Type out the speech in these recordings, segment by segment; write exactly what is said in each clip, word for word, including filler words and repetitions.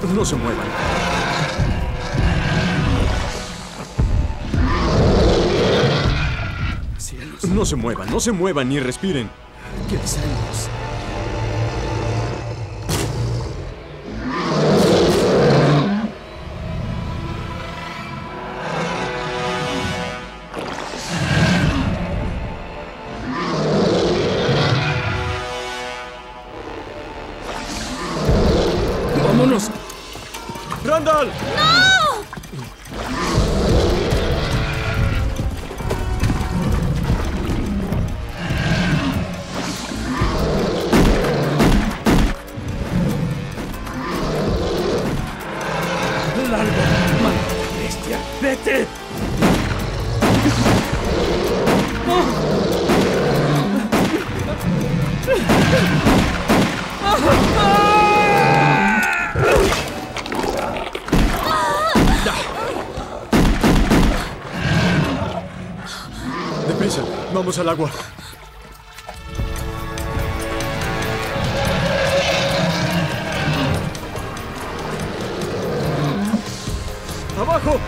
No se muevan. Cielos. No se muevan, no se muevan ni respiren. ¿Qué hacemos? ¡Vámonos! ¡Randall! ¡Largo! ¡Maldita bestia! ¡Vete! ¡Deprisa! ¡Vamos al agua! ¡Abajo!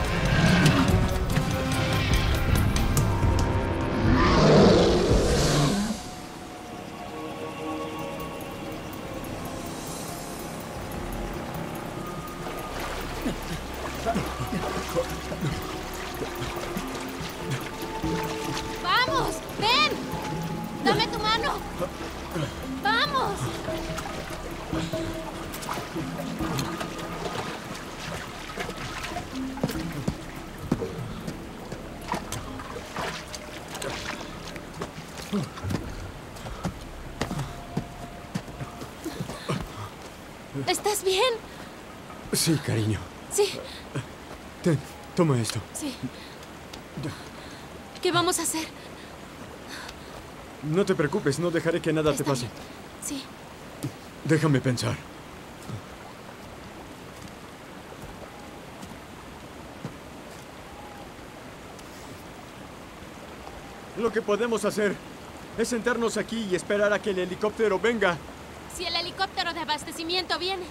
¡Vamos! ¡Ven! ¡Dame tu mano! ¡Vamos! ¿Estás bien? Sí, cariño. Sí, Ten, toma esto. sí. ¿Qué vamos a hacer? No te preocupes, no dejaré que nada te Está pase. bien. Sí. Déjame pensar. Lo que podemos hacer es sentarnos aquí y esperar a que el helicóptero venga. Si el helicóptero de abastecimiento viene,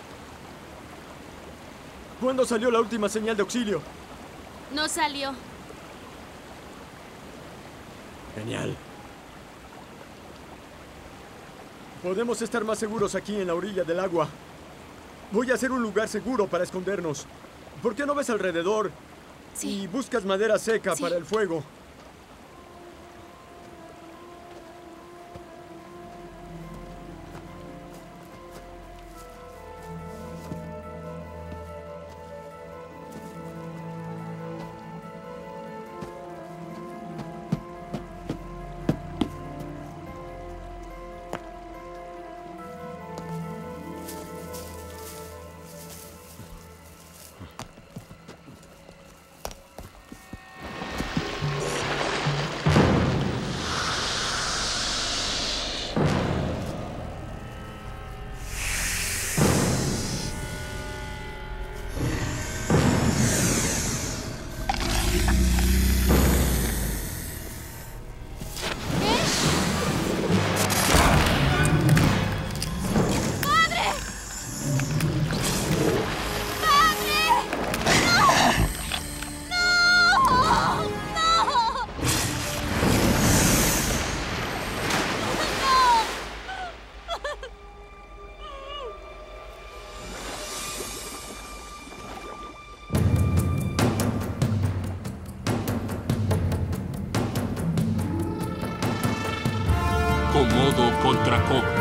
¿Cuándo salió la última señal de auxilio? no salió. Genial. Podemos estar más seguros aquí en la orilla del agua. Voy a hacer un lugar seguro para escondernos. ¿Por qué no ves alrededor? Sí. Y buscas madera seca Sí. para el fuego. Komodo contra Cobra.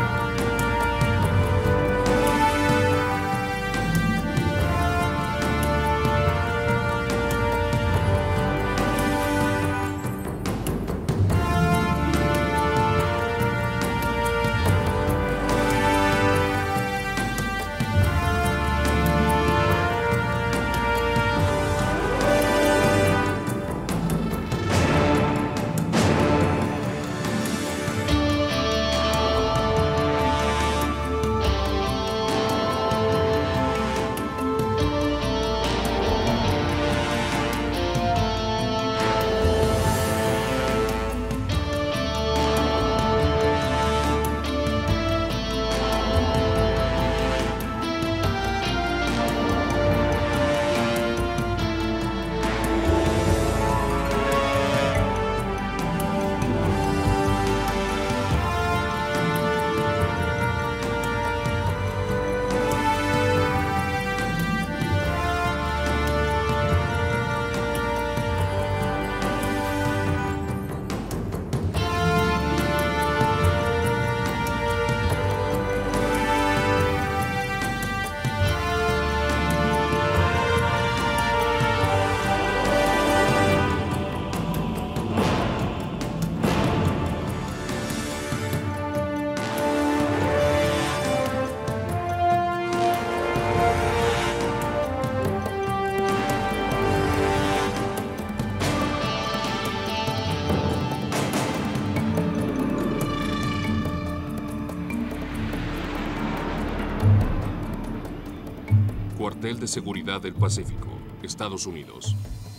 Cuartel de Seguridad del Pacífico, Estados Unidos.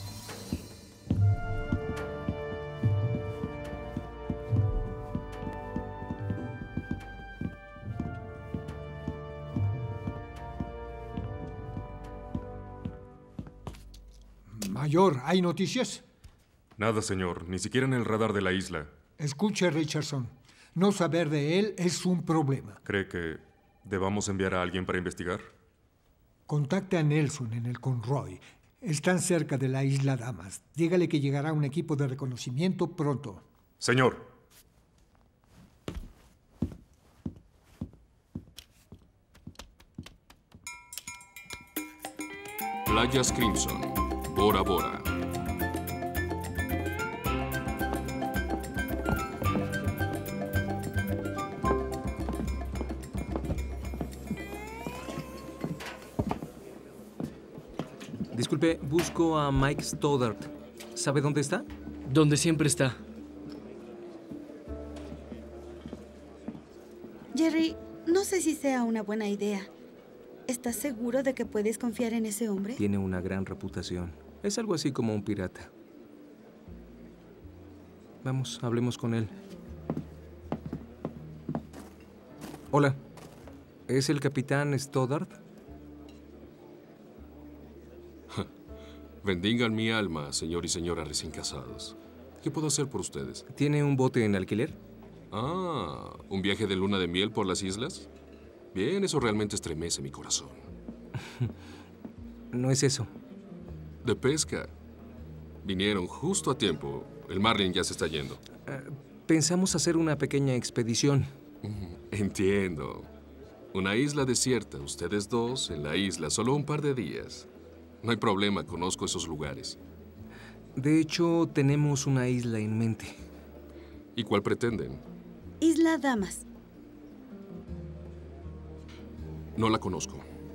Mayor, ¿hay noticias? Nada, señor. Ni siquiera en el radar de la isla. Escuche, Richardson. No saber de él es un problema. ¿Cree que debamos enviar a alguien para investigar? Contacte a Nelson en el Conroy. Están cerca de la isla Damas. Dígale que llegará un equipo de reconocimiento pronto. Señor. Playas Crimson, Bora Bora. Disculpe, busco a Mike Stoddard. ¿Sabe dónde está? Donde siempre está. Jerry, no sé si sea una buena idea. ¿Estás seguro de que puedes confiar en ese hombre? Tiene una gran reputación. Es algo así como un pirata. Vamos, hablemos con él. Hola. ¿Es el capitán Stoddard? Bendigan mi alma, señor y señora recién casados. ¿Qué puedo hacer por ustedes? ¿Tiene un bote en alquiler? Ah, ¿un viaje de luna de miel por las islas? Bien, eso realmente estremece mi corazón. No es eso. De pesca. Vinieron justo a tiempo. El marlin ya se está yendo. Uh, pensamos hacer una pequeña expedición. Entiendo. Una isla desierta, ustedes dos en la isla, solo un par de días. No hay problema, conozco esos lugares. De hecho, tenemos una isla en mente. ¿Y cuál pretenden? Isla Damas. No la conozco.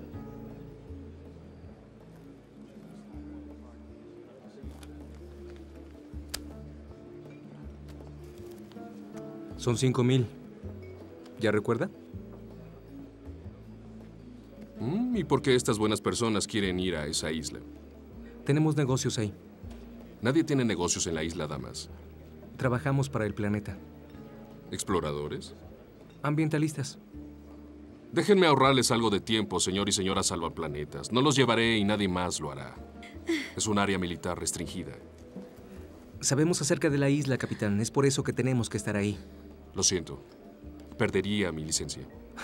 Son cinco mil. ¿Ya recuerda? ¿Y por qué estas buenas personas quieren ir a esa isla? Tenemos negocios ahí. Nadie tiene negocios en la isla Damas. Trabajamos para el planeta. ¿Exploradores? Ambientalistas. Déjenme ahorrarles algo de tiempo, señor y señora salvaplanetas. No los llevaré y nadie más lo hará. Es un área militar restringida. Sabemos acerca de la isla, capitán. Es por eso que tenemos que estar ahí. Lo siento. Perdería mi licencia.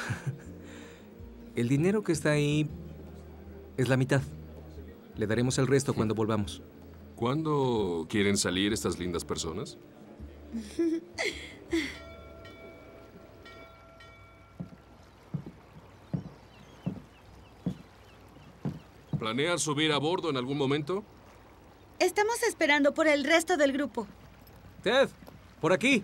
El dinero que está ahí es la mitad. Le daremos el resto cuando volvamos. ¿Cuándo quieren salir estas lindas personas? ¿Planean subir a bordo en algún momento? Estamos esperando por el resto del grupo. Ted, por aquí.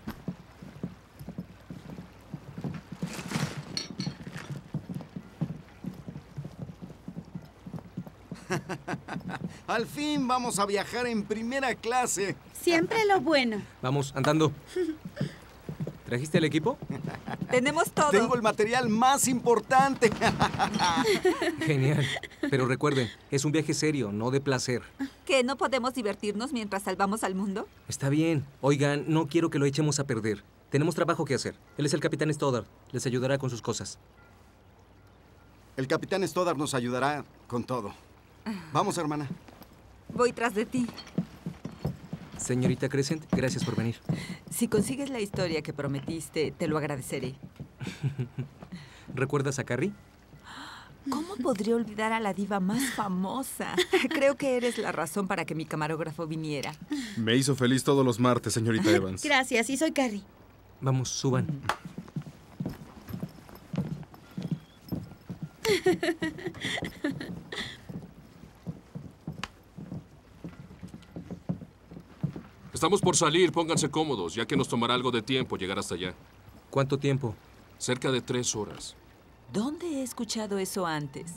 Al fin vamos a viajar en primera clase. Siempre lo bueno. Vamos, andando. ¿Trajiste el equipo? Tenemos todo. Tengo el material más importante. Genial. Pero recuerden, es un viaje serio, no de placer. ¿Que no podemos divertirnos mientras salvamos al mundo? Está bien. Oigan, no quiero que lo echemos a perder. Tenemos trabajo que hacer. Él es el capitán Stoddard. Les ayudará con sus cosas. El capitán Stoddard nos ayudará con todo. Vamos, hermana. Voy tras de ti. Señorita Crescent, gracias por venir. Si consigues la historia que prometiste, te lo agradeceré. ¿Recuerdas a Carrie? ¿Cómo podría olvidar a la diva más famosa? Creo que eres la razón para que mi camarógrafo viniera. Me hizo feliz todos los martes, señorita Evans. Gracias, y soy Carrie. Vamos, suban. Estamos por salir, pónganse cómodos, ya que nos tomará algo de tiempo llegar hasta allá. ¿Cuánto tiempo? Cerca de tres horas. ¿Dónde he escuchado eso antes?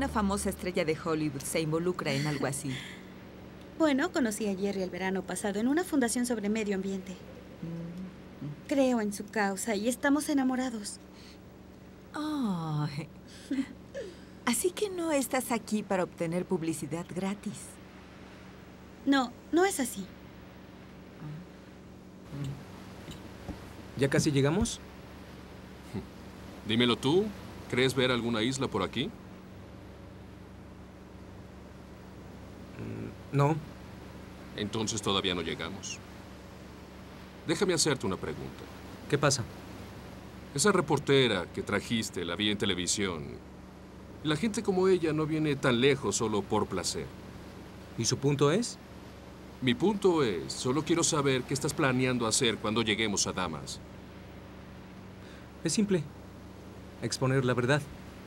una famosa estrella de Hollywood se involucra en algo así? Bueno, conocí a Jerry el verano pasado en una fundación sobre medio ambiente. Creo en su causa y estamos enamorados. Oh, así que no estás aquí para obtener publicidad gratis. No, no es así. ¿Ya casi llegamos? Dímelo tú. ¿Crees ver alguna isla por aquí? No. Entonces todavía no llegamos. Déjame hacerte una pregunta. ¿Qué pasa? Esa reportera que trajiste la vi en televisión. La gente como ella no viene tan lejos solo por placer. ¿Y su punto es? Mi punto es, solo quiero saber qué estás planeando hacer cuando lleguemos a Damas. Es simple. Exponer la verdad.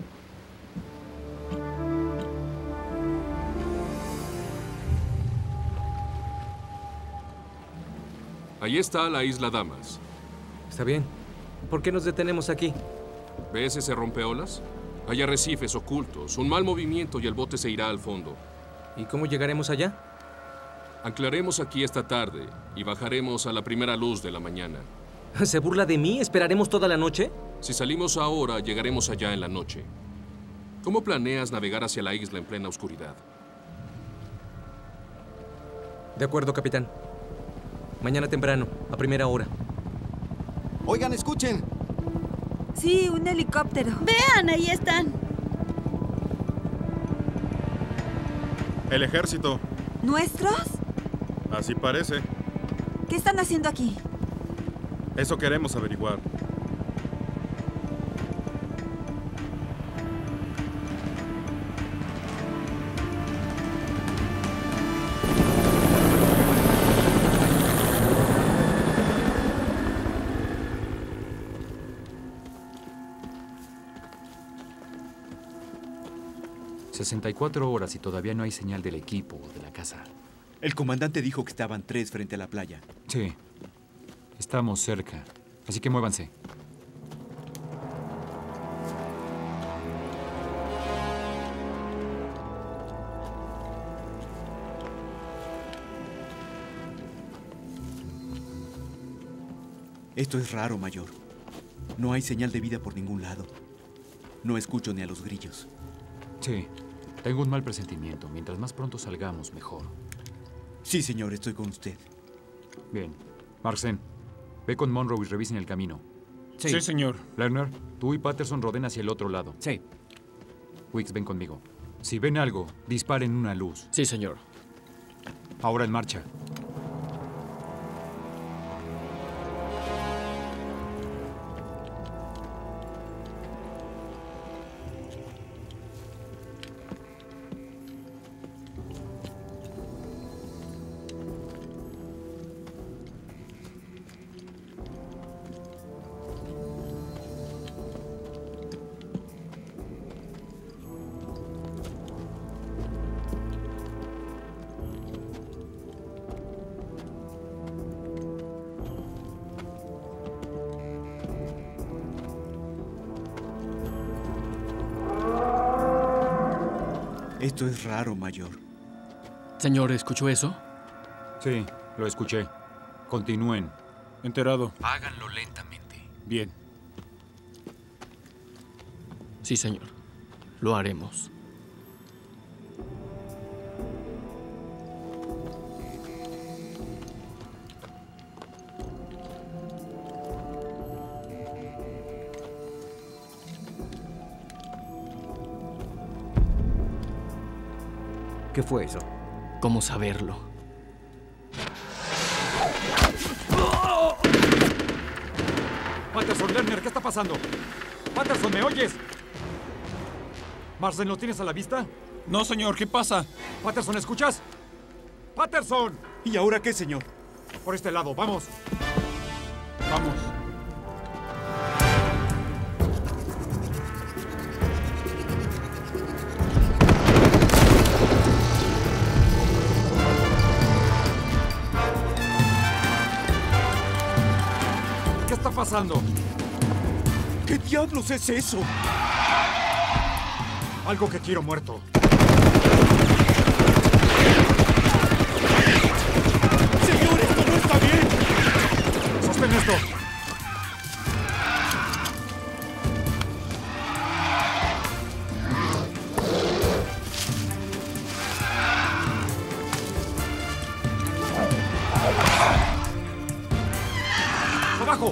Ahí está la isla Damas. Está bien. ¿Por qué nos detenemos aquí? ¿Ves ese rompeolas? Hay arrecifes ocultos, un mal movimiento y el bote se irá al fondo. ¿Y cómo llegaremos allá? Anclaremos aquí esta tarde y bajaremos a la primera luz de la mañana. ¿Se burla de mí? ¿Esperaremos toda la noche? Si salimos ahora, llegaremos allá en la noche. ¿Cómo planeas navegar hacia la isla en plena oscuridad? De acuerdo, capitán. Mañana temprano, a primera hora. Oigan, escuchen. Sí, un helicóptero. Vean, ahí están. El ejército. ¿Nuestros? Así parece. ¿Qué están haciendo aquí? Eso queremos averiguar. sesenta y cuatro horas y todavía no hay señal del equipo o de la casa. El comandante dijo que estaban tres frente a la playa. Sí. Estamos cerca. Así que muévanse. Esto es raro, mayor. No hay señal de vida por ningún lado. No escucho ni a los grillos. Sí. Tengo un mal presentimiento. Mientras más pronto salgamos, mejor. Sí, señor. Estoy con usted. Bien. Marsden, ve con Monroe y revisen el camino. Sí, sí señor. Lerner, tú y Patterson roden hacia el otro lado. Sí. Wicks, ven conmigo. Si ven algo, disparen una luz. Sí, señor. Ahora en marcha. Esto es raro, mayor. Señor, ¿escuchó eso? Sí, lo escuché. Continúen. Enterado. Háganlo lentamente. Bien. Sí, señor. Lo haremos. ¿Qué fue eso? ¿Cómo saberlo? Patterson, Lerner, ¿qué está pasando? Patterson, ¿me oyes? Marsden, ¿lo tienes a la vista? No, señor, ¿qué pasa? Patterson, ¿escuchas? ¡Patterson! ¿Y ahora qué, señor? Por este lado, vamos. Vamos. ¿Qué está pasando? ¿Qué diablos es eso? Algo que quiero muerto. ¡Señor, esto no está bien! ¡Sostén esto! ¡Abajo!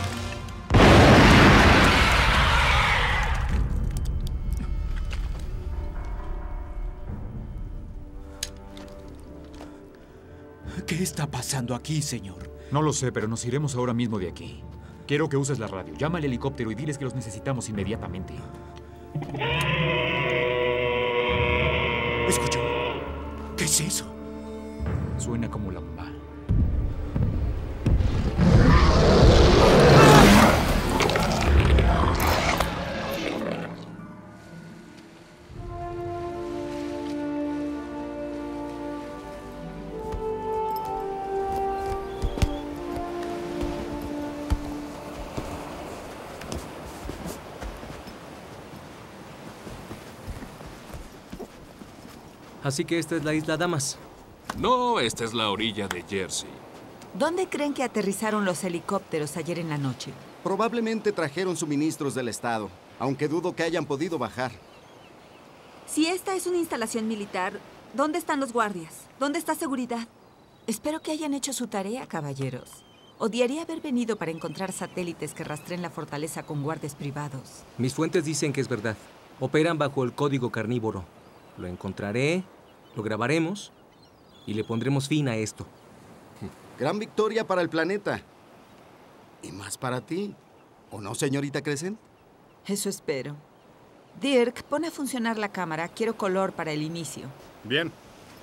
¿Qué está pasando aquí, señor? No lo sé, pero nos iremos ahora mismo de aquí. Quiero que uses la radio. Llama al helicóptero y diles que los necesitamos inmediatamente. Escucha. ¿Qué es eso? Suena como la mamá. Así que esta es la isla Damas. No, esta es la orilla de Jersey. ¿Dónde creen que aterrizaron los helicópteros ayer en la noche? Probablemente trajeron suministros del Estado, aunque dudo que hayan podido bajar. Si esta es una instalación militar, ¿dónde están los guardias? ¿Dónde está seguridad? Espero que hayan hecho su tarea, caballeros. Odiaría haber venido para encontrar satélites que rastreen la fortaleza con guardias privados. Mis fuentes dicen que es verdad. Operan bajo el código carnívoro. Lo encontraré, lo grabaremos y le pondremos fin a esto. Gran victoria para el planeta. Y más para ti. ¿O no, señorita Crescent? Eso espero. Dirk, pon a funcionar la cámara. Quiero color para el inicio. Bien.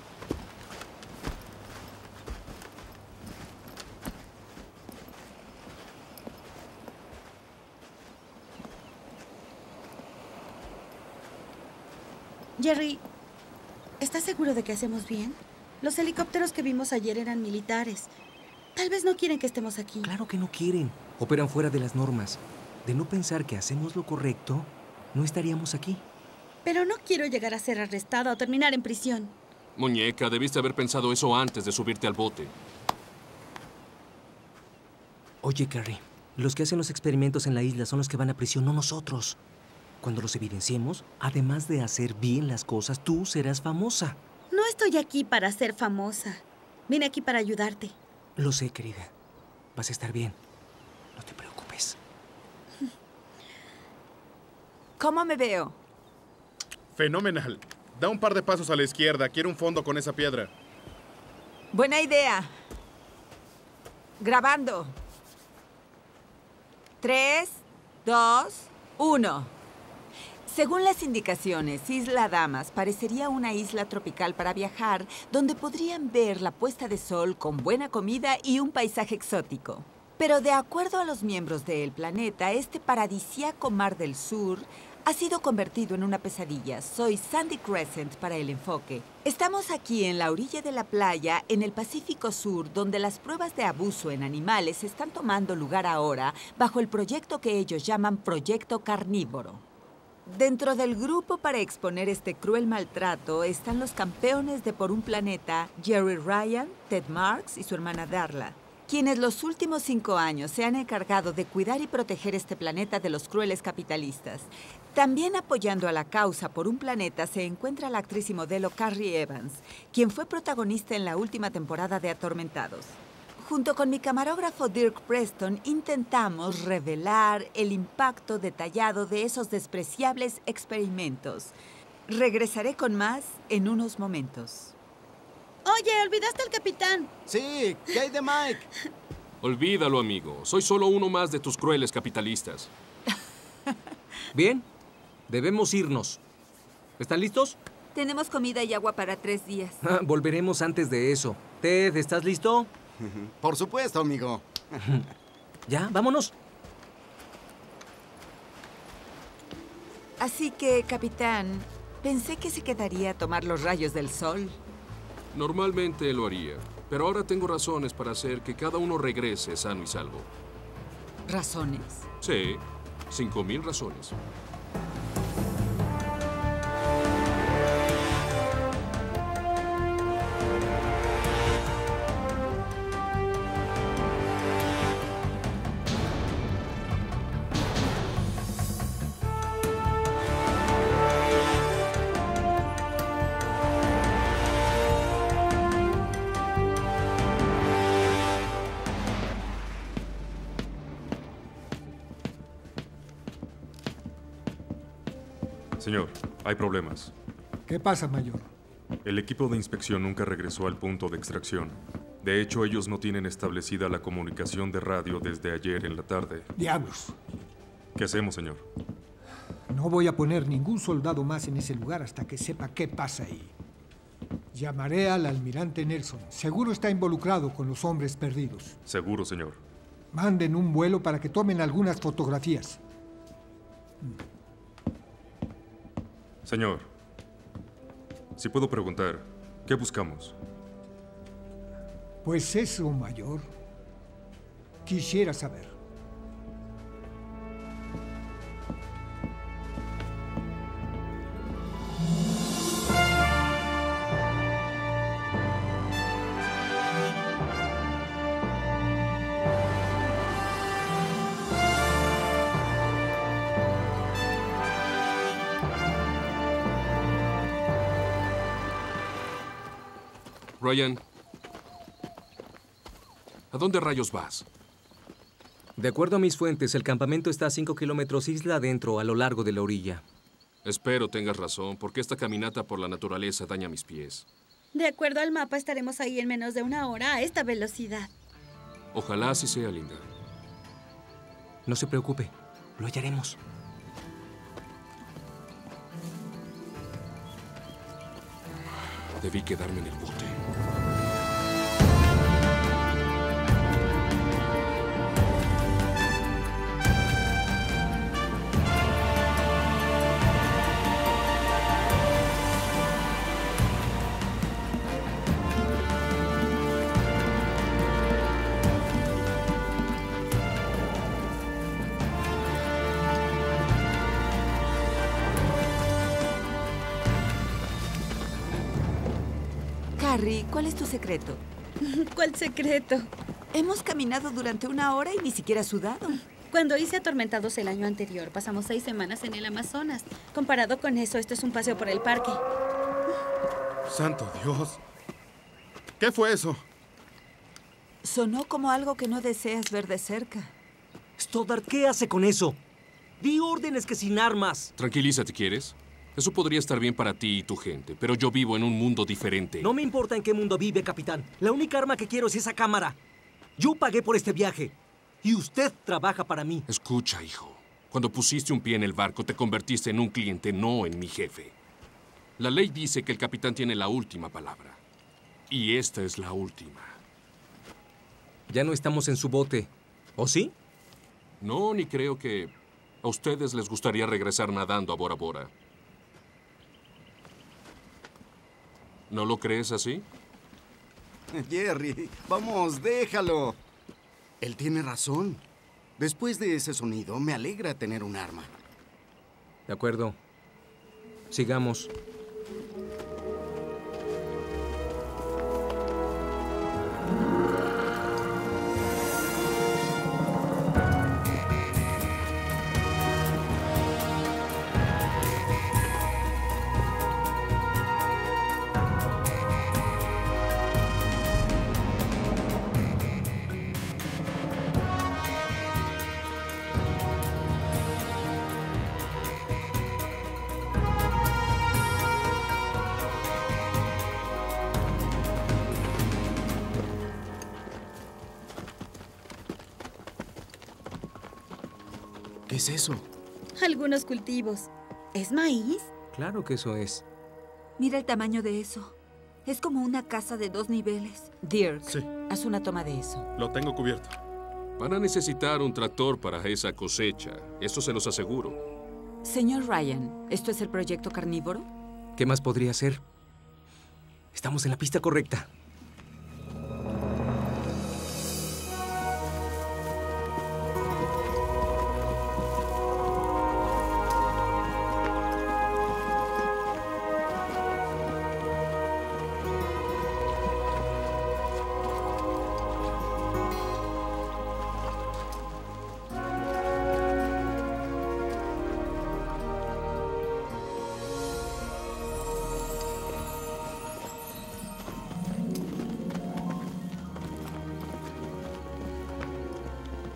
Jerry, ¿estás seguro de que hacemos bien? Los helicópteros que vimos ayer eran militares. Tal vez no quieren que estemos aquí. Claro que no quieren. Operan fuera de las normas. De no pensar que hacemos lo correcto, no estaríamos aquí. Pero no quiero llegar a ser arrestada o terminar en prisión. Muñeca, debiste haber pensado eso antes de subirte al bote. Oye, Carrie, los que hacen los experimentos en la isla son los que van a prisión, no nosotros. Cuando los evidenciemos, además de hacer bien las cosas, tú serás famosa. No estoy aquí para ser famosa. Vine aquí para ayudarte. Lo sé, querida. Vas a estar bien. No te preocupes. ¿Cómo me veo? Fenomenal. Da un par de pasos a la izquierda. Quiero un fondo con esa piedra. Buena idea. Grabando. Tres, dos, uno. Según las indicaciones, Isla Damas parecería una isla tropical para viajar, donde podrían ver la puesta de sol con buena comida y un paisaje exótico. Pero de acuerdo a los miembros del planeta, este paradisíaco mar del sur ha sido convertido en una pesadilla. Soy Sandy Crescent para el enfoque. Estamos aquí en la orilla de la playa, en el Pacífico Sur, donde las pruebas de abuso en animales están tomando lugar ahora bajo el proyecto que ellos llaman Proyecto Carnívoro. Dentro del grupo para exponer este cruel maltrato están los campeones de Por un Planeta, Jerry Ryan, Ted Marks y su hermana Darla, quienes los últimos cinco años se han encargado de cuidar y proteger este planeta de los crueles capitalistas. También apoyando a la causa Por un Planeta se encuentra la actriz y modelo Carrie Evans, quien fue protagonista en la última temporada de Atormentados. Junto con mi camarógrafo Dirk Preston, intentamos revelar el impacto detallado de esos despreciables experimentos. Regresaré con más en unos momentos. Oye, olvidaste al capitán. Sí, ¿qué hay de Mike? Olvídalo, amigo. Soy solo uno más de tus crueles capitalistas. Bien, debemos irnos. ¿Están listos? Tenemos comida y agua para tres días. Ah, volveremos antes de eso. Ted, ¿estás listo? Por supuesto, amigo. ¿Ya? ¿Vámonos? Así que, capitán, pensé que se quedaría a tomar los rayos del sol. Normalmente lo haría, pero ahora tengo razones para hacer que cada uno regrese sano y salvo. ¿Razones? Sí, cinco mil razones. Señor, hay problemas. ¿Qué pasa, mayor? El equipo de inspección nunca regresó al punto de extracción. De hecho, ellos no tienen establecida la comunicación de radio desde ayer en la tarde. Diablos. ¿Qué hacemos, señor? No voy a poner ningún soldado más en ese lugar hasta que sepa qué pasa ahí. Llamaré al almirante Nelson. Seguro está involucrado con los hombres perdidos. Seguro, señor. Manden un vuelo para que tomen algunas fotografías. Señor, si puedo preguntar, ¿qué buscamos? Pues eso, mayor. Quisiera saber. Ryan, ¿a dónde rayos vas? De acuerdo a mis fuentes, el campamento está a cinco kilómetros isla adentro, a lo largo de la orilla. Espero tengas razón, porque esta caminata por la naturaleza daña mis pies. De acuerdo al mapa, estaremos ahí en menos de una hora a esta velocidad. Ojalá así sea, Linda. No se preocupe, lo hallaremos. Debí quedarme en el bote. Carrie, ¿cuál es tu secreto? ¿Cuál secreto? Hemos caminado durante una hora y ni siquiera sudado. Cuando hice Atormentados el año anterior, pasamos seis semanas en el Amazonas. Comparado con eso, esto es un paseo por el parque. ¡Santo Dios! ¿Qué fue eso? Sonó como algo que no deseas ver de cerca. Stoddard, ¿qué hace con eso? Di órdenes que sin armas. Tranquilízate, ¿quieres? Eso podría estar bien para ti y tu gente, pero yo vivo en un mundo diferente. No me importa en qué mundo vive, capitán. La única arma que quiero es esa cámara. Yo pagué por este viaje. Y usted trabaja para mí. Escucha, hijo. Cuando pusiste un pie en el barco, te convertiste en un cliente, no en mi jefe. La ley dice que el capitán tiene la última palabra. Y esta es la última. Ya no estamos en su bote. ¿O sí? No, ni creo que a ustedes les gustaría regresar nadando a Bora Bora. ¿No lo crees así? Jerry, vamos, déjalo. Él tiene razón. Después de ese sonido, me alegra tener un arma. De acuerdo. Sigamos. ¿Qué es eso? Algunos cultivos. ¿Es maíz? Claro que eso es. Mira el tamaño de eso. Es como una casa de dos niveles. Dirk, sí. Haz una toma de eso. Lo tengo cubierto. Van a necesitar un tractor para esa cosecha. Eso se los aseguro. Señor Ryan, ¿esto es el proyecto carnívoro? ¿Qué más podría ser? Estamos en la pista correcta.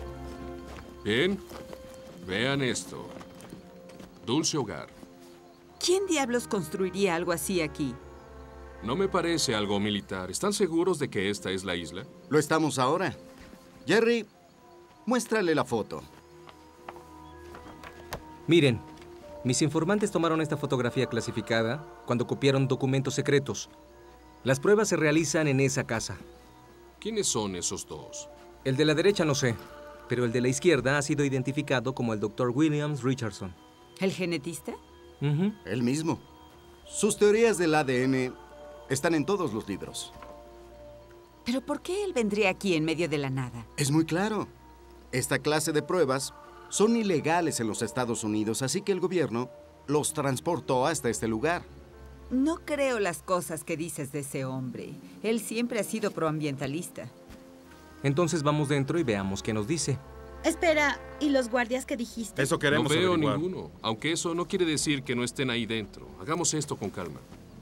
Bien, vean esto. Dulce Hogar. ¿Quién diablos construiría algo así aquí? No me parece algo militar. ¿Están seguros de que esta es la isla? Lo estamos ahora. Jerry, muéstrale la foto. Miren, mis informantes tomaron esta fotografía clasificada cuando copiaron documentos secretos. Las pruebas se realizan en esa casa. ¿Quiénes son esos dos? El de la derecha no sé, pero el de la izquierda ha sido identificado como el doctor Williams Richardson. ¿El genetista? Uh-huh. Él mismo. Sus teorías del A D N están en todos los libros. ¿Pero por qué él vendría aquí en medio de la nada? Es muy claro. Esta clase de pruebas son ilegales en los Estados Unidos, así que el gobierno los transportó hasta este lugar. No creo las cosas que dices de ese hombre. Él siempre ha sido proambientalista. Entonces vamos dentro y veamos qué nos dice. Espera, ¿y los guardias que dijiste? Eso queremos No veo averiguar. ninguno, aunque eso no quiere decir que no estén ahí dentro. Hagamos esto con calma.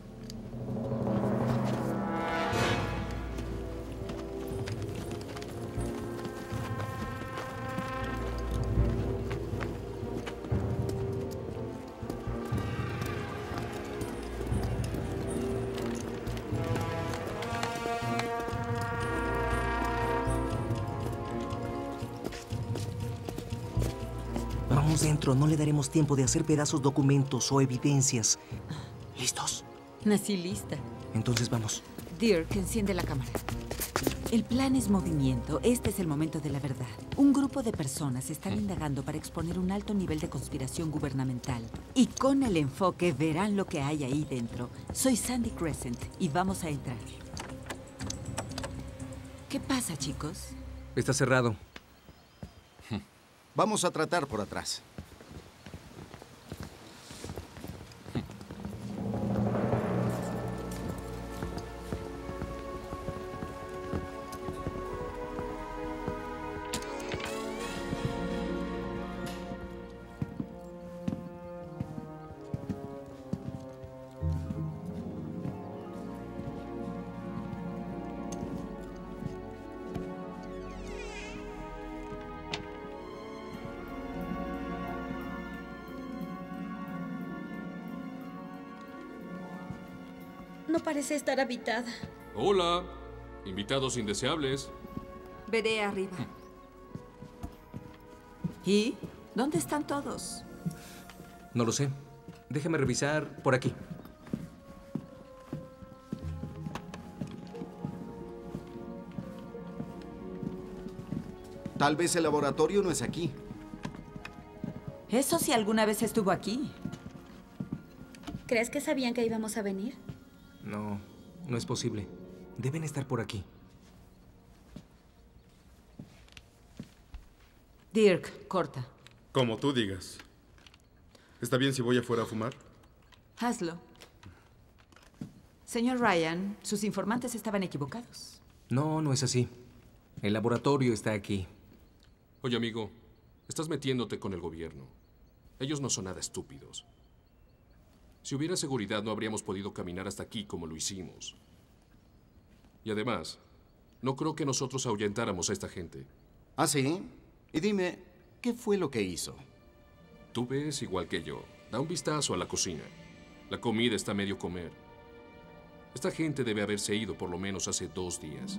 Vamos dentro, no le daremos tiempo de hacer pedazos documentos o evidencias. ¿Listos? Nací lista. Entonces vamos. Dirk, enciende la cámara. El plan es movimiento. Este es el momento de la verdad. Un grupo de personas están indagando para exponer un alto nivel de conspiración gubernamental. Y con el enfoque verán lo que hay ahí dentro. Soy Sandy Crescent y vamos a entrar. ¿Qué pasa, chicos? Está cerrado. Vamos a tratar por atrás. No parece estar habitada. Hola, invitados indeseables. Veré arriba. ¿Y dónde están todos? No lo sé. Déjame revisar por aquí. Tal vez el laboratorio no es aquí. Eso si alguna vez estuvo aquí. ¿Crees que sabían que íbamos a venir? No, no es posible. Deben estar por aquí. Dirk, corta. Como tú digas. ¿Está bien si voy afuera a fumar? Hazlo. Señor Ryan, sus informantes estaban equivocados. No, no es así. El laboratorio está aquí. Oye, amigo, estás metiéndote con el gobierno. Ellos no son nada estúpidos. Si hubiera seguridad, no habríamos podido caminar hasta aquí como lo hicimos. Y además, no creo que nosotros ahuyentáramos a esta gente. ¿Ah, sí? Y dime, ¿qué fue lo que hizo? Tú ves igual que yo. Da un vistazo a la cocina. La comida está a medio comer. Esta gente debe haberse ido por lo menos hace dos días.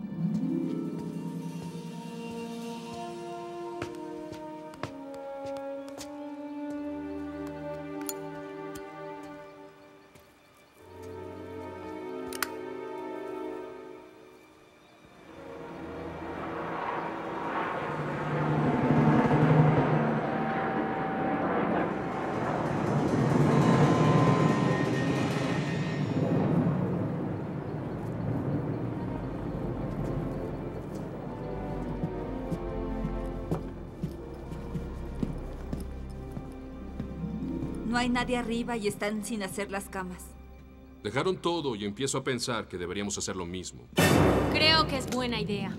No hay nadie arriba y están sin hacer las camas. Dejaron todo y empiezo a pensar que deberíamos hacer lo mismo. Creo que es buena idea.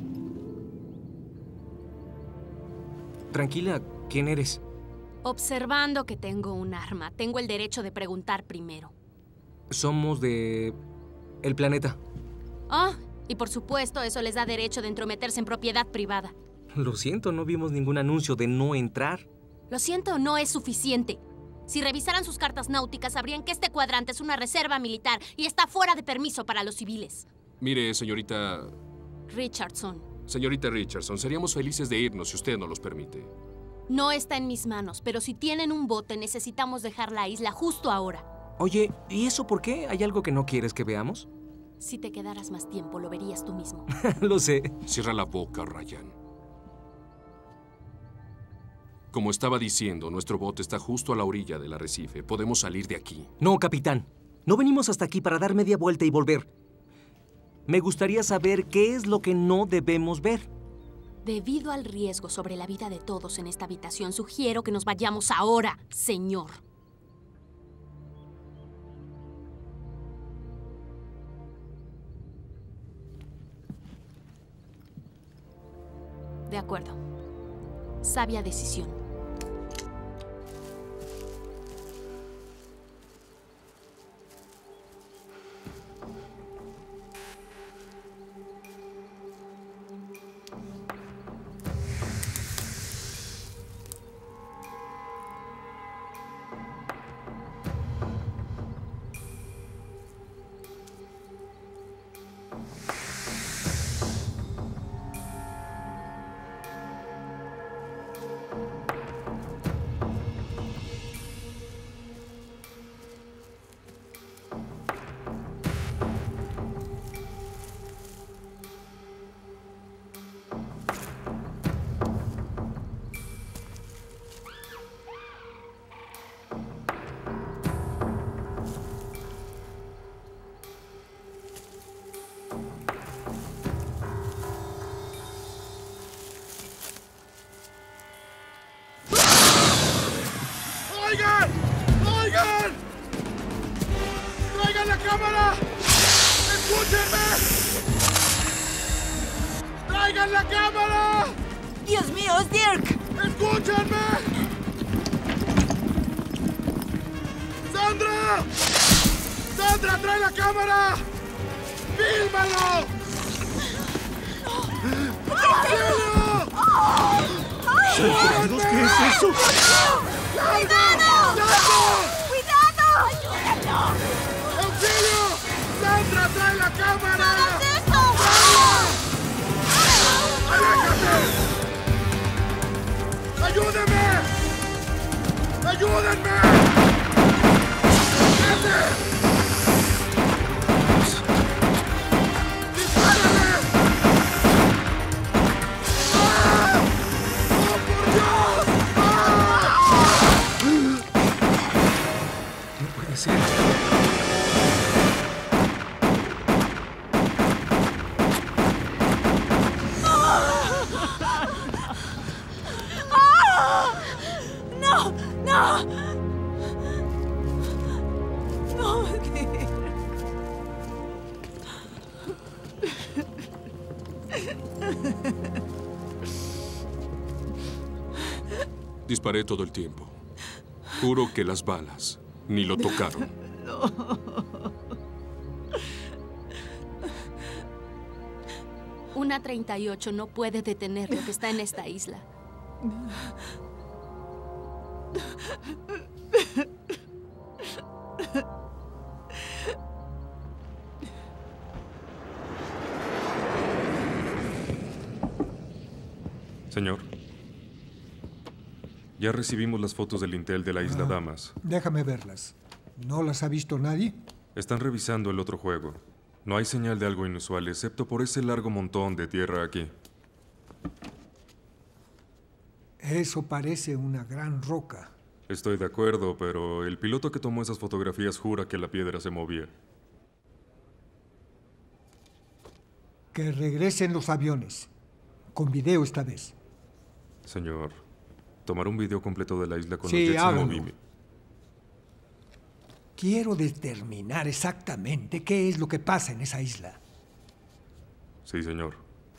Tranquila, ¿quién eres? Observando que tengo un arma, tengo el derecho de preguntar primero. Somos de... el planeta. Oh, y por supuesto, eso les da derecho de entrometerse en propiedad privada. Lo siento, no vimos ningún anuncio de no entrar. Lo siento, no es suficiente. Si revisaran sus cartas náuticas, sabrían que este cuadrante es una reserva militar y está fuera de permiso para los civiles. Mire, señorita... Richardson. Señorita Richardson, seríamos felices de irnos si usted nos los permite. No está en mis manos, pero si tienen un bote, necesitamos dejar la isla justo ahora. Oye, ¿y eso por qué? ¿Hay algo que no quieres que veamos? Si te quedaras más tiempo, lo verías tú mismo. Lo sé. Cierra la boca, Ryan. Como estaba diciendo, nuestro bote está justo a la orilla del arrecife. Podemos salir de aquí. No, capitán. No venimos hasta aquí para dar media vuelta y volver. Me gustaría saber qué es lo que no debemos ver. Debido al riesgo sobre la vida de todos en esta habitación, sugiero que nos vayamos ahora, señor. De acuerdo. Sabia decisión. ¡Oigan! ¡Oigan! ¡Traigan la cámara! ¡Escúchenme! ¡Traigan la cámara! ¡Dios mío, es Dirk! ¡Escúchenme! ¡Sandra! ¡Sandra, trae la cámara! ¡Fílmalo! ¡Auxilio! ¡Santos, ¿qué es eso? ¡Cuidado! ¡Cuidado! ¡Ayúdenlo! ¡Auxilio! ¡Sandra, trae la cámara! ¡No hagas eso! ¡Aléjate! ¡Ayúdenme! ¡Ayúdenme! ¡Vete! ¡No! ¡No! ¡No! Disparé todo el tiempo. Juro que las balas ni lo tocaron. Una treinta y ocho no puede detener lo que está en esta isla. Señor, ya recibimos las fotos del Intel de la isla Ah, Damas. Déjame verlas. ¿No las ha visto nadie? Están revisando el otro juego. No hay señal de algo inusual, excepto por ese largo montón de tierra aquí. Eso parece una gran roca. Estoy de acuerdo, pero el piloto que tomó esas fotografías jura que la piedra se movía. Que regresen los aviones. Con video esta vez. Señor, tomar un video completo de la isla con Sí, los jets en hágalo. movimiento. Quiero determinar exactamente qué es lo que pasa en esa isla. Sí, señor.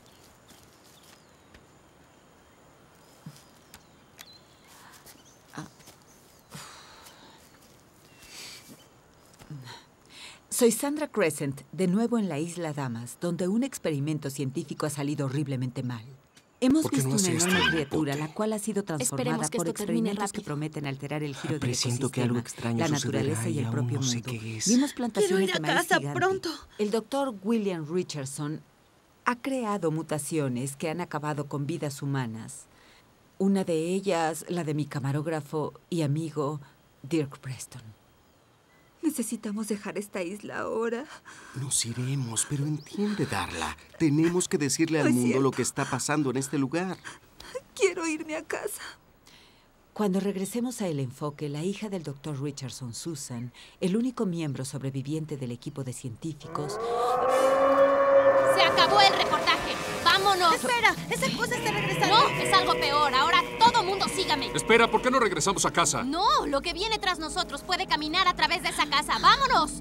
Soy Sandra Crescent, de nuevo en la isla Damas, donde un experimento científico ha salido horriblemente mal. Hemos ¿Por qué visto no una hace enorme esto? criatura, la cual ha sido transformada Esperemos que por esto termine experimentos que rápido. prometen alterar el giro del Presiento ecosistema, que algo extraño la sucederá naturaleza y y el aún propio no sé mundo. qué es. Vimos plantaciones Quiero ir a de maíz casa gigante. pronto. El doctor William Richardson ha creado mutaciones que han acabado con vidas humanas. Una de ellas, la de mi camarógrafo y amigo, Dirk Preston. Necesitamos dejar esta isla ahora. Nos iremos, pero entiende, Darla. Tenemos que decirle al No es mundo cierto. lo que está pasando en este lugar. Quiero irme a casa. Cuando regresemos a El Enfoque, la hija del doctor Richardson, Susan, el único miembro sobreviviente del equipo de científicos... ¡Se acabó el reportaje! ¡Vámonos! ¡Espera! ¡Esa cosa está regresando! No, es algo peor. Ahora todo mundo sígame. Espera, ¿por qué no regresamos a casa? No, lo que viene tras nosotros puede caminar a través de esa casa. ¡Vámonos!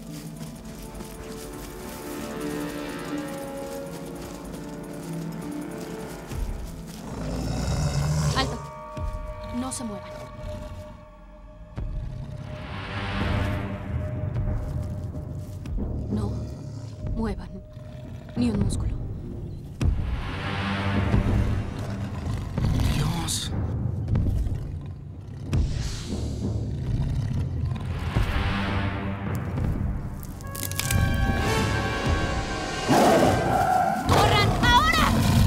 Alto. No se muevan. No muevan ni un músculo. Dios. ¡Corran! ¡Ahora!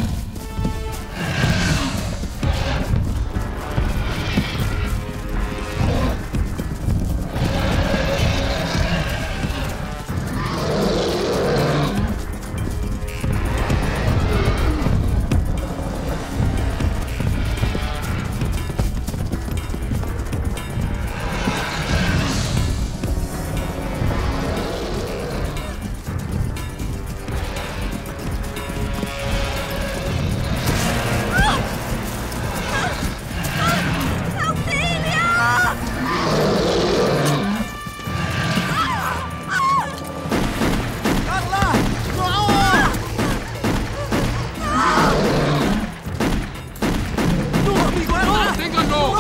¡Deténganlo!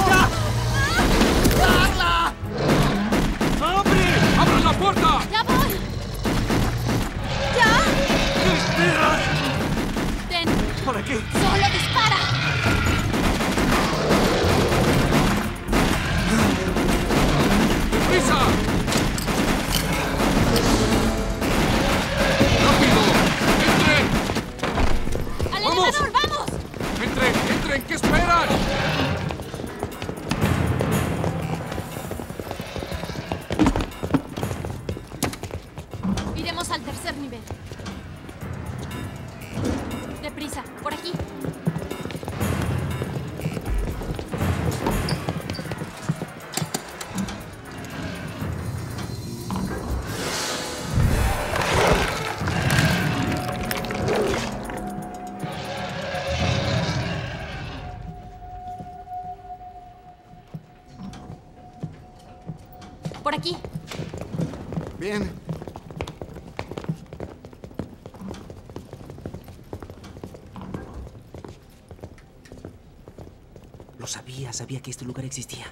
¡Abran la puerta! ¡Ya voy! ¡Ya! Ten. ¿Para qué? ¡Solo dispara! ¡Deprisa! ¡Rápido! ¡Entren! ¡Al ¡Vamos! elevador, vamos! ¡Entren! ¡Entren! ¿Qué esperan? Iremos al tercer nivel. Deprisa, por aquí. Por aquí. Bien. Lo sabía, sabía que este lugar existía.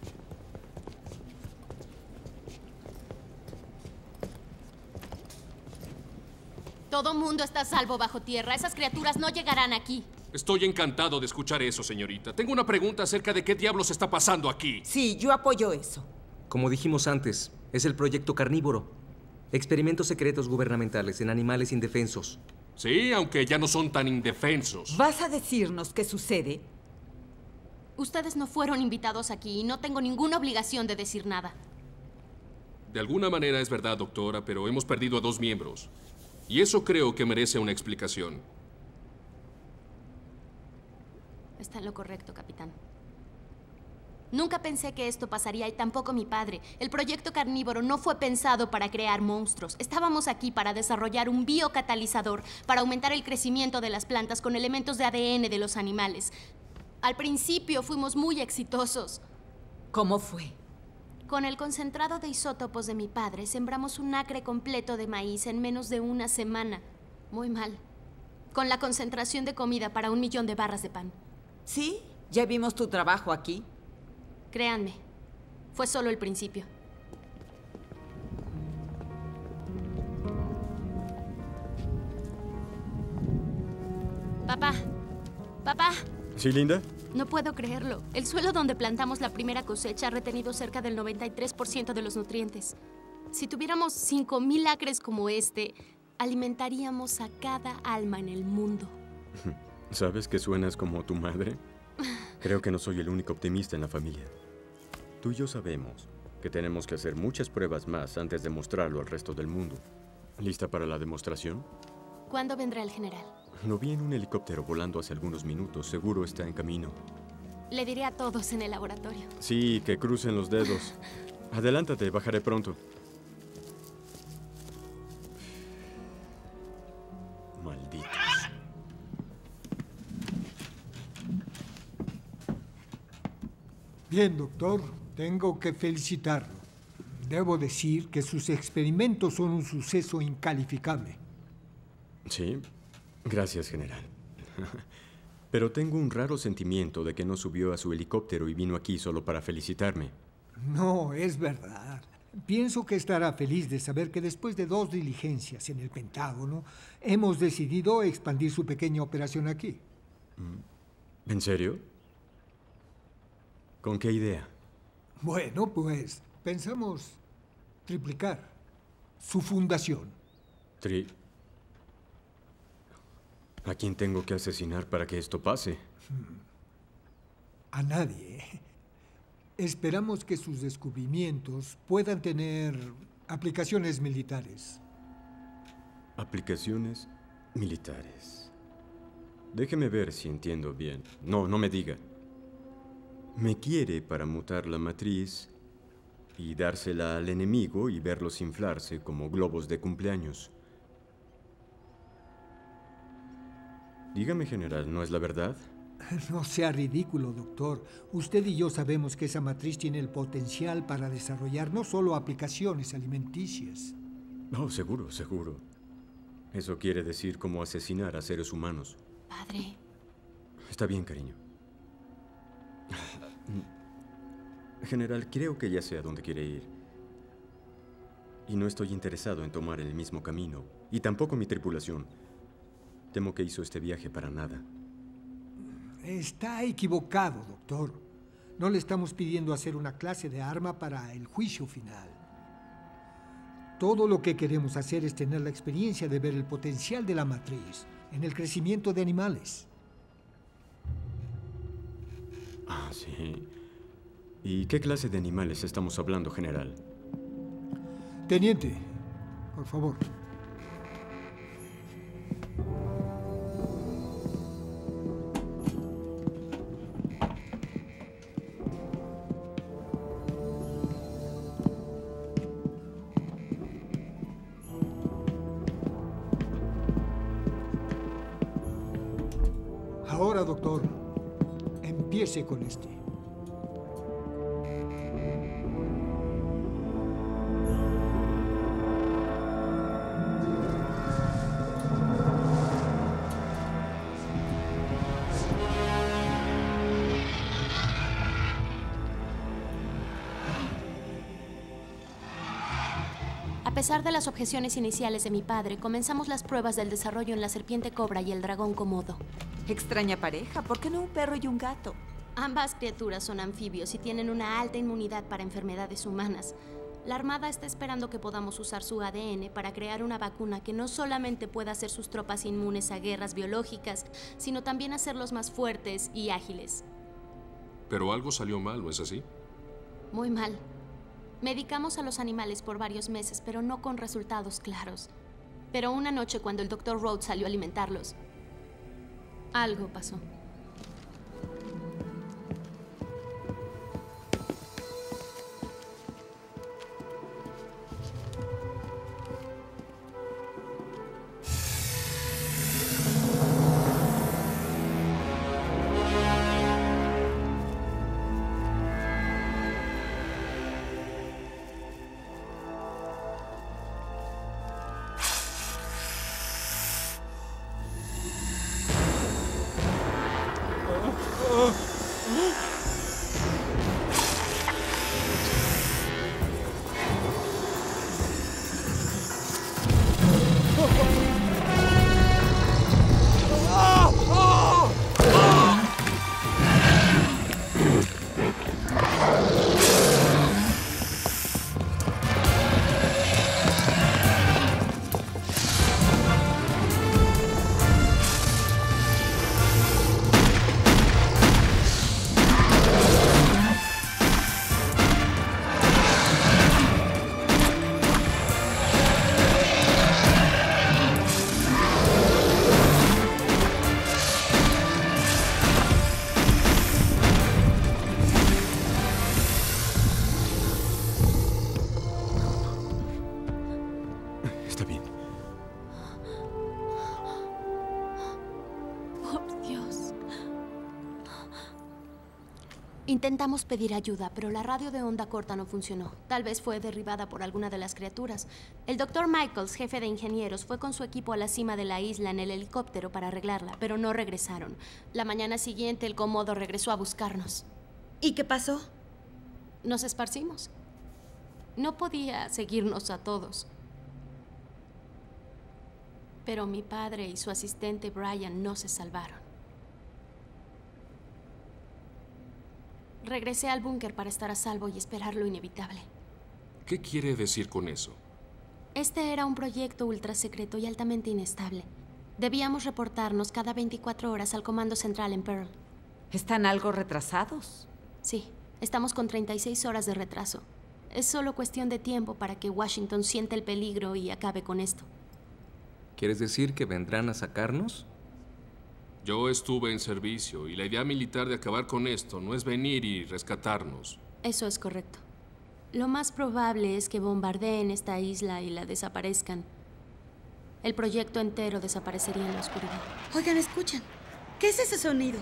Todo mundo está a salvo bajo tierra. Esas criaturas no llegarán aquí. Estoy encantado de escuchar eso, señorita. Tengo una pregunta acerca de qué diablos está pasando aquí. Sí, yo apoyo eso. Como dijimos antes, es el proyecto carnívoro. Experimentos secretos gubernamentales en animales indefensos. Sí, aunque ya no son tan indefensos. ¿Vas a decirnos qué sucede? Ustedes no fueron invitados aquí y no tengo ninguna obligación de decir nada. De alguna manera es verdad, doctora, pero hemos perdido a dos miembros. Y eso creo que merece una explicación. Está en lo correcto, capitán. Nunca pensé que esto pasaría y tampoco mi padre. El proyecto carnívoro no fue pensado para crear monstruos. Estábamos aquí para desarrollar un biocatalizador para aumentar el crecimiento de las plantas con elementos de A D N de los animales. Al principio fuimos muy exitosos. ¿Cómo fue? Con el concentrado de isótopos de mi padre, sembramos un acre completo de maíz en menos de una semana. Muy mal. Con la concentración de comida para un millón de barras de pan. ¿Sí? Ya vimos tu trabajo aquí. Créanme, fue solo el principio. Papá, Papá. ¿Sí, Linda? No puedo creerlo. El suelo donde plantamos la primera cosecha ha retenido cerca del noventa y tres por ciento de los nutrientes. Si tuviéramos cinco mil acres como este, alimentaríamos a cada alma en el mundo. ¿Sabes que suenas como tu madre? Creo que no soy el único optimista en la familia. Tú y yo sabemos que tenemos que hacer muchas pruebas más antes de mostrarlo al resto del mundo. ¿Lista para la demostración? ¿Cuándo vendrá el general? Lo vi en un helicóptero volando hace algunos minutos. Seguro está en camino. Le diré a todos en el laboratorio. Sí, que crucen los dedos. Adelántate, bajaré pronto. Malditos. Bien, doctor. Tengo que felicitarlo. Debo decir que sus experimentos son un suceso incalificable. Sí, gracias, general. Pero tengo un raro sentimiento de que no subió a su helicóptero y vino aquí solo para felicitarme. No, es verdad. Pienso que estará feliz de saber que después de dos diligencias en el Pentágono, hemos decidido expandir su pequeña operación aquí. ¿En serio? ¿Con qué idea? Bueno, pues pensamos triplicar su fundación. Tri... ¿A quién tengo que asesinar para que esto pase? A nadie. Esperamos que sus descubrimientos puedan tener aplicaciones militares. Aplicaciones militares. Déjeme ver si entiendo bien. No, no me diga. Me quiere para mutar la matriz y dársela al enemigo y verlos inflarse como globos de cumpleaños. Dígame, general, ¿no es la verdad? No sea ridículo, doctor. Usted y yo sabemos que esa matriz tiene el potencial para desarrollar no solo aplicaciones alimenticias. Oh, seguro, seguro. Eso quiere decir cómo asesinar a seres humanos. Padre. Está bien, cariño. General, creo que ya sé a dónde quiere ir. Y no estoy interesado en tomar el mismo camino. Y tampoco mi tripulación. Temo que hizo este viaje para nada. Está equivocado, doctor. No le estamos pidiendo hacer una clase de arma para el juicio final. Todo lo que queremos hacer es tener la experiencia de ver el potencial de la matriz en el crecimiento de animales. Ah, sí. ¿Y qué clase de animales estamos hablando, general? Teniente, por favor. Ahora, doctor, empiece con este. A pesar de las objeciones iniciales de mi padre, comenzamos las pruebas del desarrollo en la serpiente cobra y el dragón komodo. Extraña pareja, ¿por qué no un perro y un gato? Ambas criaturas son anfibios y tienen una alta inmunidad para enfermedades humanas. La Armada está esperando que podamos usar su A D N para crear una vacuna que no solamente pueda hacer sus tropas inmunes a guerras biológicas, sino también hacerlos más fuertes y ágiles. Pero algo salió mal, ¿no es así? Muy mal. Medicamos a los animales por varios meses, pero no con resultados claros. Pero una noche, cuando el doctor Rhodes salió a alimentarlos, algo pasó. Intentamos pedir ayuda, pero la radio de onda corta no funcionó. Tal vez fue derribada por alguna de las criaturas. El doctor Michaels, jefe de ingenieros, fue con su equipo a la cima de la isla en el helicóptero para arreglarla, pero no regresaron. La mañana siguiente, el Komodo regresó a buscarnos. ¿Y qué pasó? Nos esparcimos. No podía seguirnos a todos. Pero mi padre y su asistente Brian no se salvaron. Regresé al búnker para estar a salvo y esperar lo inevitable. ¿Qué quiere decir con eso? Este era un proyecto ultra secreto y altamente inestable. Debíamos reportarnos cada veinticuatro horas al comando central en Pearl. ¿Están algo retrasados? Sí, estamos con treinta y seis horas de retraso. Es solo cuestión de tiempo para que Washington sienta el peligro y acabe con esto. ¿Quieres decir que vendrán a sacarnos? Yo estuve en servicio y la idea militar de acabar con esto no es venir y rescatarnos. Eso es correcto. Lo más probable es que bombardeen esta isla y la desaparezcan. El proyecto entero desaparecería en la oscuridad. Oigan, escuchen. ¿Qué es ese sonido?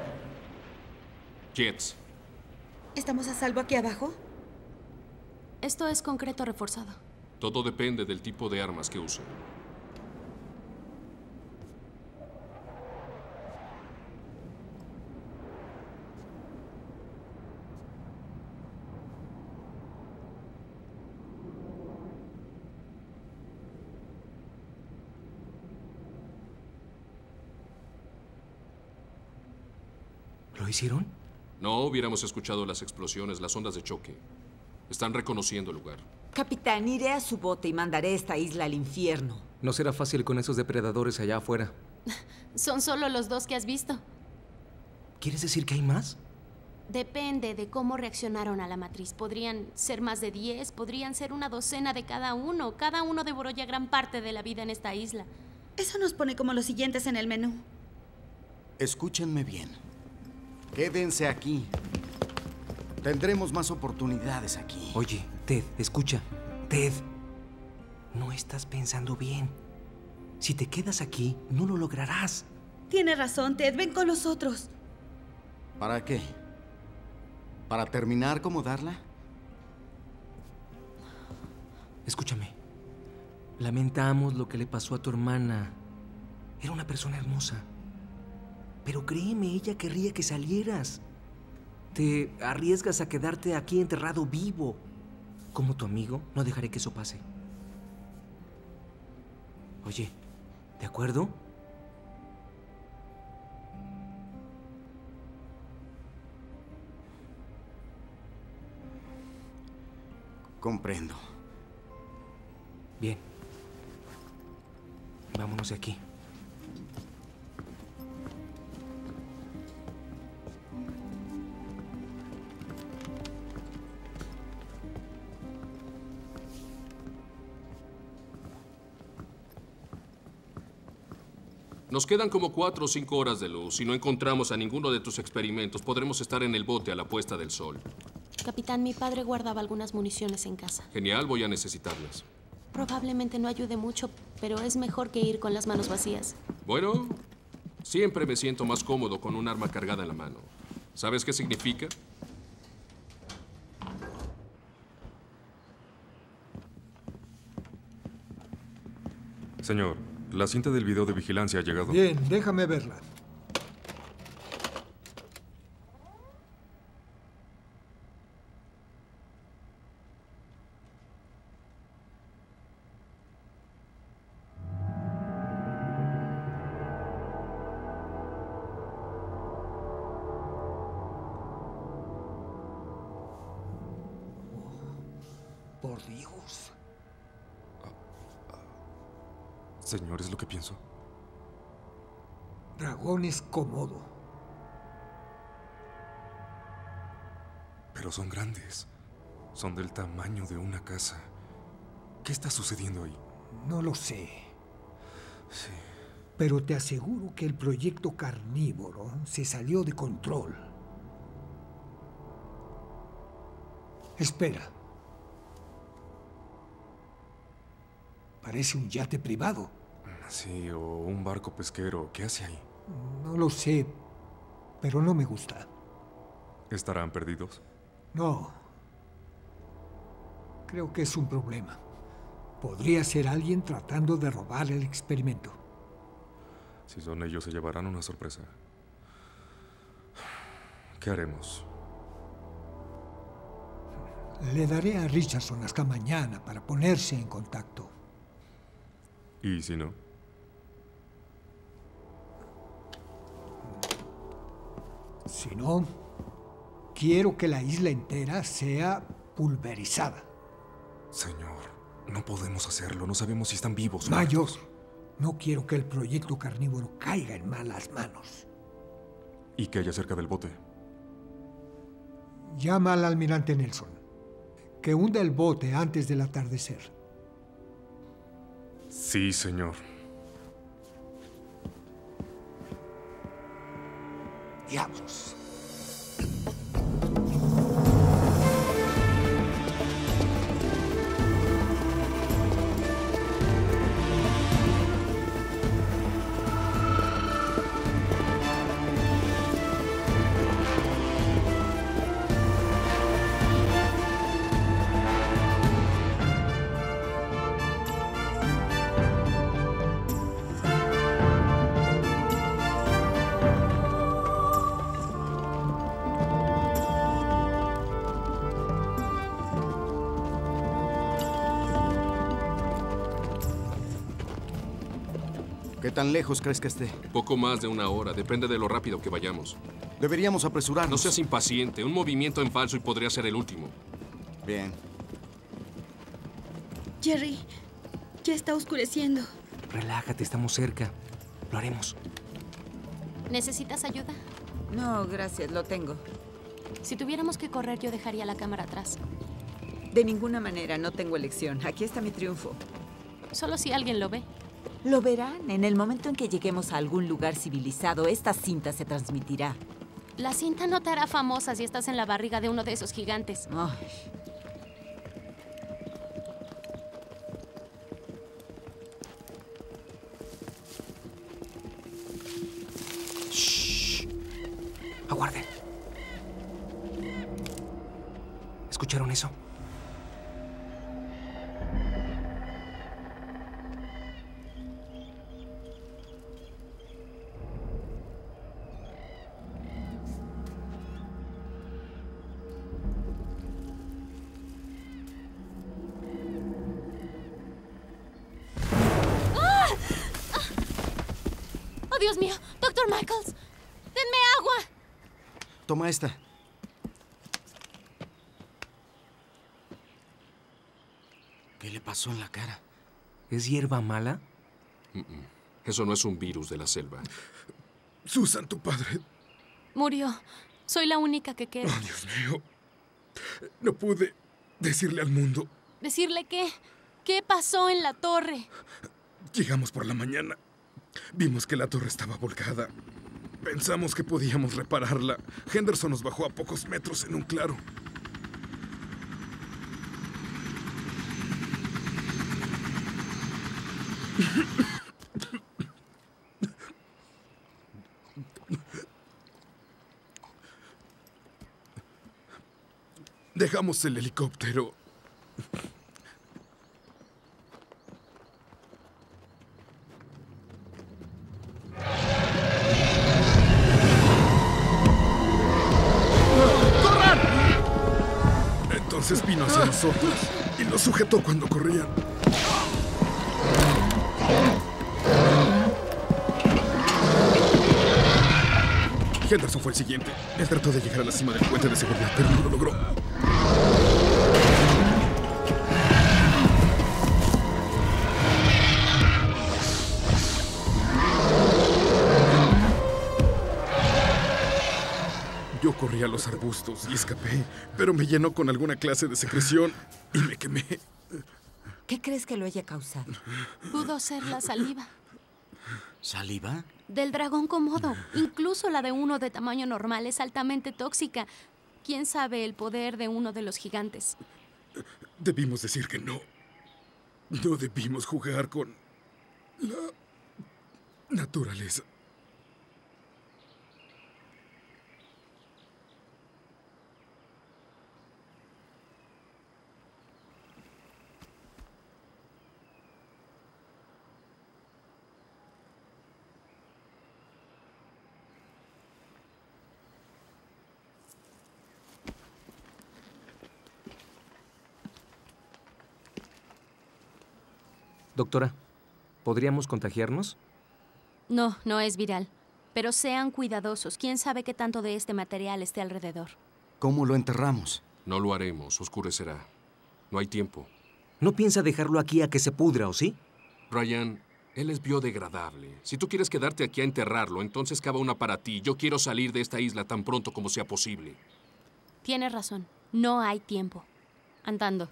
Jets. ¿Estamos a salvo aquí abajo? Esto es concreto reforzado. Todo depende del tipo de armas que usen. ¿Lo hicieron? No hubiéramos escuchado las explosiones, las ondas de choque. Están reconociendo el lugar. Capitán, iré a su bote y mandaré esta isla al infierno. No será fácil con esos depredadores allá afuera. Son solo los dos que has visto. ¿Quieres decir que hay más? Depende de cómo reaccionaron a la matriz. Podrían ser más de diez, podrían ser una docena de cada uno. Cada uno devoró ya gran parte de la vida en esta isla. Eso nos pone como los siguientes en el menú. Escúchenme bien. Quédense aquí. Tendremos más oportunidades aquí. Oye, Ted, escucha. Ted, no estás pensando bien. Si te quedas aquí, no lo lograrás. Tiene razón, Ted. Ven con nosotros. ¿Para qué? ¿Para terminar como Darla? Escúchame. Lamentamos lo que le pasó a tu hermana. Era una persona hermosa. Pero créeme, ella querría que salieras. Te arriesgas a quedarte aquí enterrado vivo. Como tu amigo, no dejaré que eso pase. Oye, ¿de acuerdo? Comprendo. Bien. Vámonos de aquí. Nos quedan como cuatro o cinco horas de luz. Si no encontramos a ninguno de tus experimentos, podremos estar en el bote a la puesta del sol. Capitán, mi padre guardaba algunas municiones en casa. Genial, voy a necesitarlas. Probablemente no ayude mucho, pero es mejor que ir con las manos vacías. Bueno, siempre me siento más cómodo con un arma cargada en la mano. ¿Sabes qué significa? Señor, la cinta del video de vigilancia ha llegado. Bien, déjame verla. Por Dios. Señor, es lo que pienso. Dragones Komodo. Pero son grandes. Son del tamaño de una casa. ¿Qué está sucediendo ahí? No lo sé. Sí. Pero te aseguro que el proyecto carnívoro se salió de control. Espera. Parece un yate privado. Sí, o un barco pesquero. ¿Qué hace ahí? No lo sé, pero no me gusta. ¿Estarán perdidos? No. Creo que es un problema. Podría ser alguien tratando de robar el experimento. Si son ellos, se llevarán una sorpresa. ¿Qué haremos? Le daré a Richardson hasta mañana para ponerse en contacto. ¿Y si no? Si no, quiero que la isla entera sea pulverizada. Señor, no podemos hacerlo. No sabemos si están vivos o Mayor, muertos. no quiero que el proyecto carnívoro caiga en malas manos. ¿Y qué hay acerca del bote? Llama al almirante Nelson. Que hunda el bote antes del atardecer. Sí, señor. Diablos. ¿Qué tan lejos crees que esté? Poco más de una hora. Depende de lo rápido que vayamos. Deberíamos apresurarnos. No seas impaciente. Un movimiento en falso y podría ser el último. Bien. Jerry, ya está oscureciendo. Relájate, estamos cerca. Lo haremos. ¿Necesitas ayuda? No, gracias, lo tengo. Si tuviéramos que correr, yo dejaría la cámara atrás. De ninguna manera, no tengo elección. Aquí está mi triunfo. Solo si alguien lo ve. Lo verán. En el momento en que lleguemos a algún lugar civilizado, esta cinta se transmitirá. La cinta no te hará famosa si estás en la barriga de uno de esos gigantes. Ay. Shh. Aguarden. ¿Escucharon eso? ¡Oh, Dios mío! ¡Doctor Michaels! ¡Denme agua! Toma esta. ¿Qué le pasó en la cara? ¿Es hierba mala? Mm-mm. Eso no es un virus de la selva. Susan, tu padre. Murió. Soy la única que queda. Oh, Dios mío. No pude decirle al mundo. ¿Decirle qué? ¿Qué pasó en la torre? Llegamos por la mañana. Vimos que la torre estaba volcada. Pensamos que podíamos repararla. Henderson nos bajó a pocos metros en un claro. Dejamos el helicóptero. ¡Corran! Entonces vino hacia nosotros y nos sujetó cuando corrían. Henderson fue el siguiente. Él trató de llegar a la cima del puente de seguridad, pero no lo logró. Yo corrí a los arbustos y escapé, pero me llenó con alguna clase de secreción y me quemé. ¿Qué crees que lo haya causado? Pudo ser la saliva. ¿Saliva? Del dragón Komodo. Incluso la de uno de tamaño normal es altamente tóxica. ¿Quién sabe el poder de uno de los gigantes? Debimos decir que no. No debimos jugar con la naturaleza. Doctora, ¿podríamos contagiarnos? No, no es viral. Pero sean cuidadosos. ¿Quién sabe qué tanto de este material esté alrededor? ¿Cómo lo enterramos? No lo haremos, oscurecerá. No hay tiempo. ¿No piensa dejarlo aquí a que se pudra, o sí? Ryan, él es biodegradable. Si tú quieres quedarte aquí a enterrarlo, entonces cava una para ti. Yo quiero salir de esta isla tan pronto como sea posible. Tienes razón. No hay tiempo. Andando.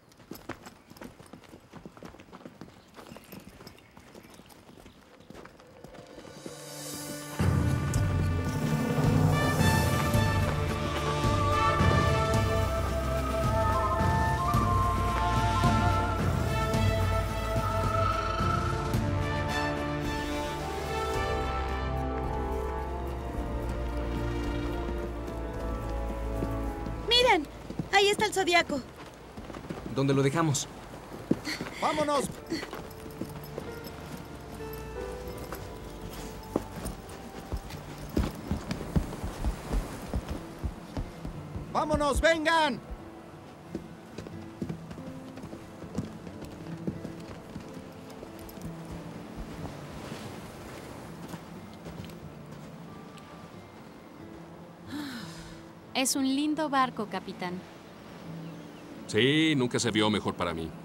¡Miren! Ahí está el zodiaco. ¿Dónde lo dejamos? ¡Vámonos! ¡Vámonos, vengan! Es un lindo barco, capitán. Sí, nunca se vio mejor para mí.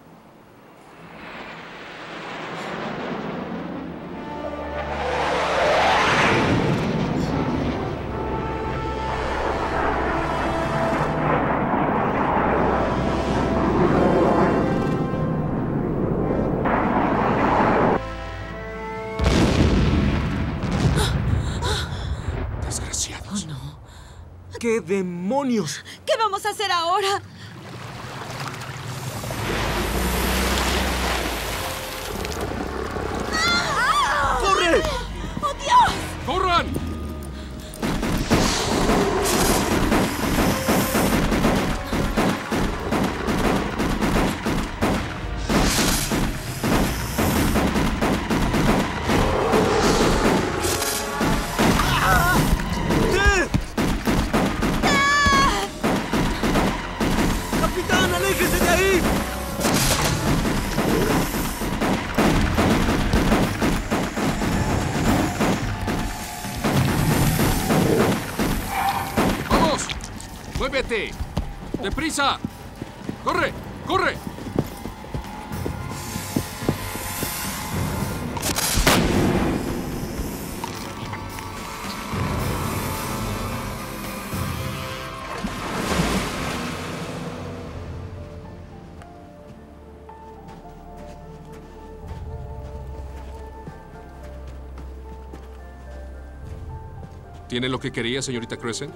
Desgraciados. Oh, no. ¿Qué demonios? ¿Qué vamos a hacer ahora? ¡Corre! ¡Oh, Dios! ¡Corran! ¡Capitán, aléjese de ahí! ¡Vamos! ¡Muévete! ¡Deprisa! ¡Corre! ¡Corre! ¿Tiene lo que quería, señorita Crescent?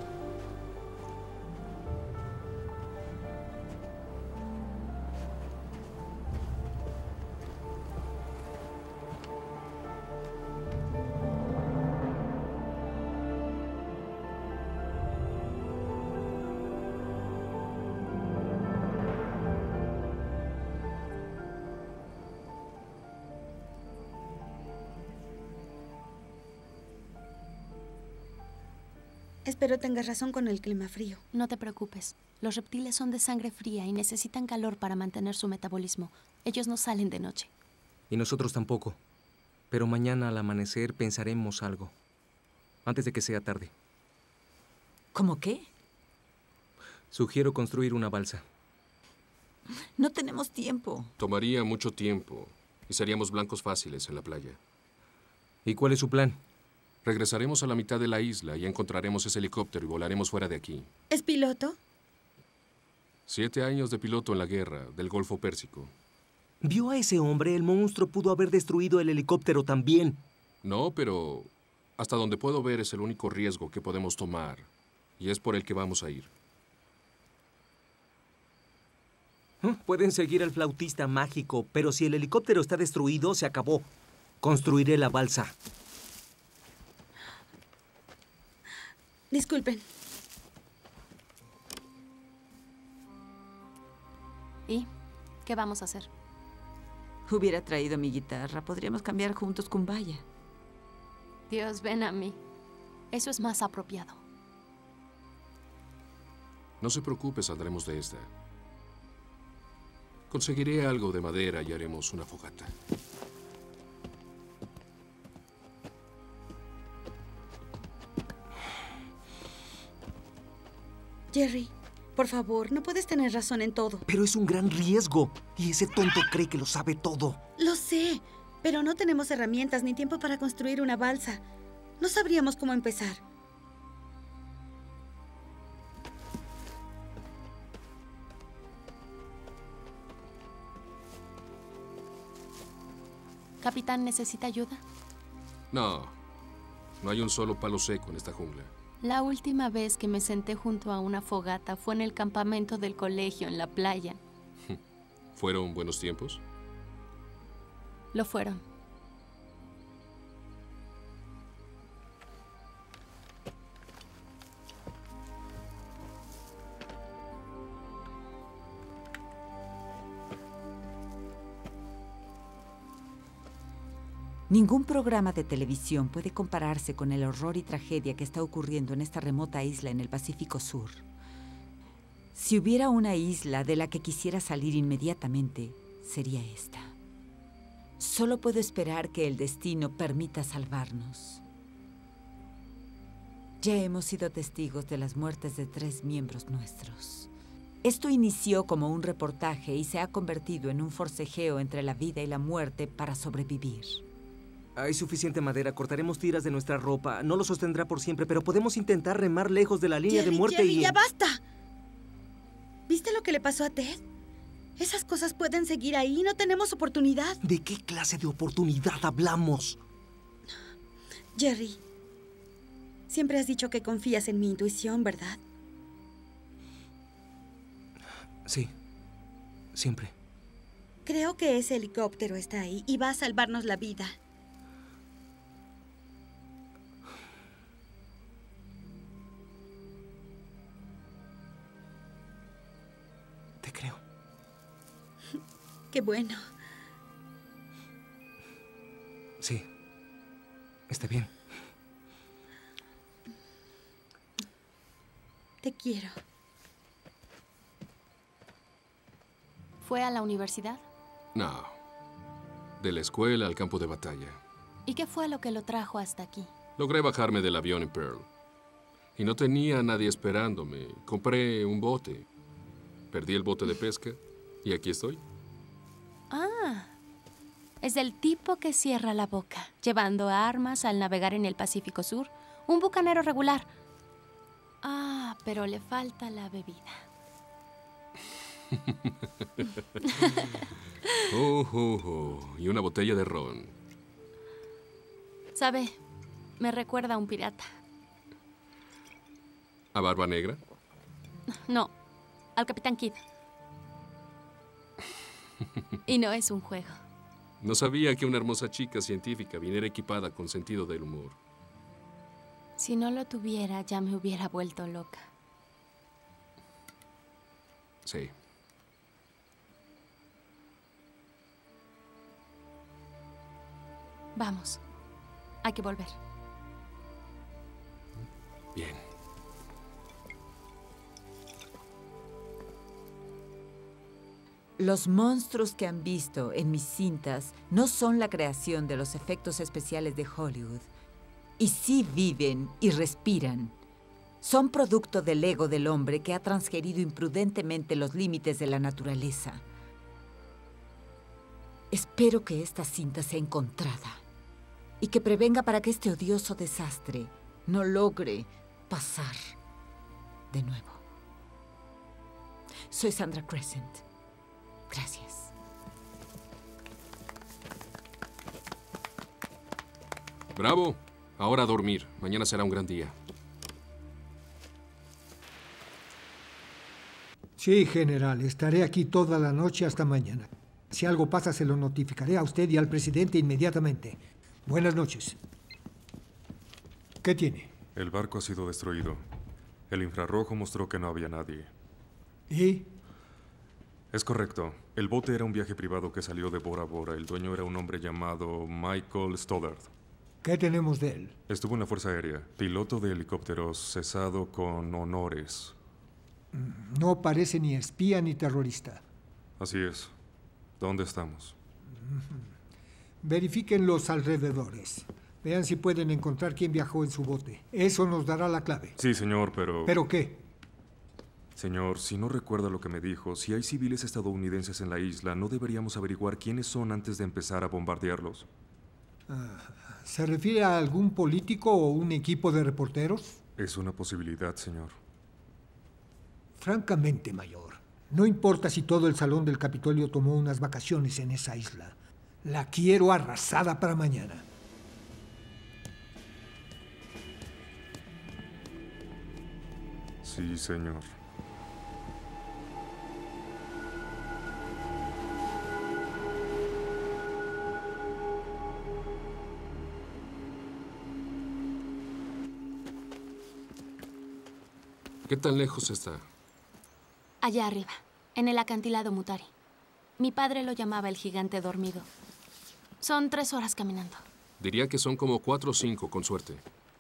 Espero tengas razón con el clima frío. No te preocupes. Los reptiles son de sangre fría y necesitan calor para mantener su metabolismo. Ellos no salen de noche. Y nosotros tampoco. Pero mañana al amanecer pensaremos algo. Antes de que sea tarde. ¿Cómo qué? Sugiero construir una balsa. No tenemos tiempo. Tomaría mucho tiempo y seríamos blancos fáciles en la playa. ¿Y cuál es su plan? Regresaremos a la mitad de la isla y encontraremos ese helicóptero y volaremos fuera de aquí. ¿Es piloto? Siete años de piloto en la guerra del Golfo Pérsico. ¿Vio a ese hombre? El monstruo pudo haber destruido el helicóptero también. No, pero hasta donde puedo ver es el único riesgo que podemos tomar. Y es por el que vamos a ir. Pueden seguir al flautista mágico, pero si el helicóptero está destruido, se acabó. Construiré la balsa. Disculpen. ¿Y qué vamos a hacer? Hubiera traído mi guitarra. Podríamos cambiar juntos Kumbaya. Dios, ven a mí. Eso es más apropiado. No se preocupe, saldremos de esta. Conseguiré algo de madera y haremos una fogata. Jerry, por favor, no puedes tener razón en todo. Pero es un gran riesgo. Y ese tonto cree que lo sabe todo. Lo sé, pero no tenemos herramientas ni tiempo para construir una balsa. No sabríamos cómo empezar. Capitán, ¿necesita ayuda? No, no hay un solo palo seco en esta jungla. La última vez que me senté junto a una fogata fue en el campamento del colegio en la playa. ¿Fueron buenos tiempos? Lo fueron. Ningún programa de televisión puede compararse con el horror y tragedia que está ocurriendo en esta remota isla en el Pacífico Sur. Si hubiera una isla de la que quisiera salir inmediatamente, sería esta. Solo puedo esperar que el destino permita salvarnos. Ya hemos sido testigos de las muertes de tres miembros nuestros. Esto inició como un reportaje y se ha convertido en un forcejeo entre la vida y la muerte para sobrevivir. Hay suficiente madera, cortaremos tiras de nuestra ropa. No lo sostendrá por siempre, pero podemos intentar remar lejos de la línea Jerry, de muerte Jerry, y... ¡ya basta! ¿Viste lo que le pasó a Ted? Esas cosas pueden seguir ahí, no tenemos oportunidad. ¿De qué clase de oportunidad hablamos? Jerry, siempre has dicho que confías en mi intuición, ¿verdad? Sí, siempre. Creo que ese helicóptero está ahí y va a salvarnos la vida. Te creo. Qué bueno. Sí, está bien. Te quiero. ¿Fue a la universidad? No. De la escuela al campo de batalla. ¿Y qué fue lo que lo trajo hasta aquí? Logré bajarme del avión en Pearl. Y no tenía a nadie esperándome. Compré un bote. Perdí el bote de pesca y aquí estoy. Ah, es el tipo que cierra la boca, llevando armas al navegar en el Pacífico Sur. Un bucanero regular. Ah, pero le falta la bebida. oh, oh, oh. Y una botella de ron. ¿Sabe? Me recuerda a un pirata. ¿A Barba Negra? No, al Capitán Kidd. Y no es un juego. No sabía que una hermosa chica científica viniera equipada con sentido del humor. Si no lo tuviera, ya me hubiera vuelto loca. Sí. Vamos. Hay que volver. Bien. Los monstruos que han visto en mis cintas no son la creación de los efectos especiales de Hollywood. Y sí viven y respiran. Son producto del ego del hombre que ha transgredido imprudentemente los límites de la naturaleza. Espero que esta cinta sea encontrada y que prevenga para que este odioso desastre no logre pasar de nuevo. Soy Sandra Crescent. Gracias. Bravo. Ahora a dormir. Mañana será un gran día. Sí, general. Estaré aquí toda la noche hasta mañana. Si algo pasa, se lo notificaré a usted y al presidente inmediatamente. Buenas noches. ¿Qué tiene? El barco ha sido destruido. El infrarrojo mostró que no había nadie. ¿Y? Es correcto. El bote era un viaje privado que salió de Bora Bora. El dueño era un hombre llamado Michael Stoddard. ¿Qué tenemos de él? Estuvo en la Fuerza Aérea. Piloto de helicópteros, cesado con honores. No parece ni espía ni terrorista. Así es. ¿Dónde estamos? Verifiquen los alrededores. Vean si pueden encontrar quién viajó en su bote. Eso nos dará la clave. Sí, señor, pero... ¿Pero qué? Señor, si no recuerda lo que me dijo, si hay civiles estadounidenses en la isla, ¿no deberíamos averiguar quiénes son antes de empezar a bombardearlos? Ah, ¿se refiere a algún político o un equipo de reporteros? Es una posibilidad, señor. Francamente, mayor, no importa si todo el salón del Capitolio tomó unas vacaciones en esa isla. La quiero arrasada para mañana. Sí, señor. ¿Qué tan lejos está? Allá arriba, en el acantilado Mutari. Mi padre lo llamaba el gigante dormido. Son tres horas caminando. Diría que son como cuatro o cinco, con suerte.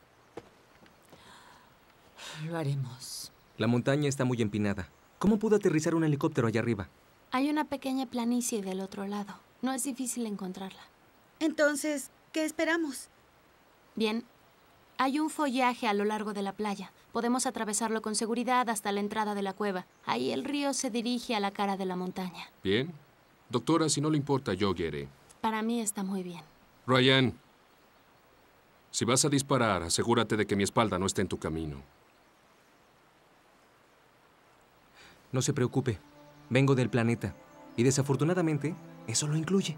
Lo haremos. La montaña está muy empinada. ¿Cómo pudo aterrizar un helicóptero allá arriba? Hay una pequeña planicie del otro lado. No es difícil encontrarla. Entonces, ¿qué esperamos? Bien, hay un follaje a lo largo de la playa. Podemos atravesarlo con seguridad hasta la entrada de la cueva. Ahí el río se dirige a la cara de la montaña. Bien. Doctora, si no le importa, yo guiaré. Para mí está muy bien. Ryan, si vas a disparar, asegúrate de que mi espalda no esté en tu camino. No se preocupe. Vengo del planeta. Y desafortunadamente, eso lo incluye.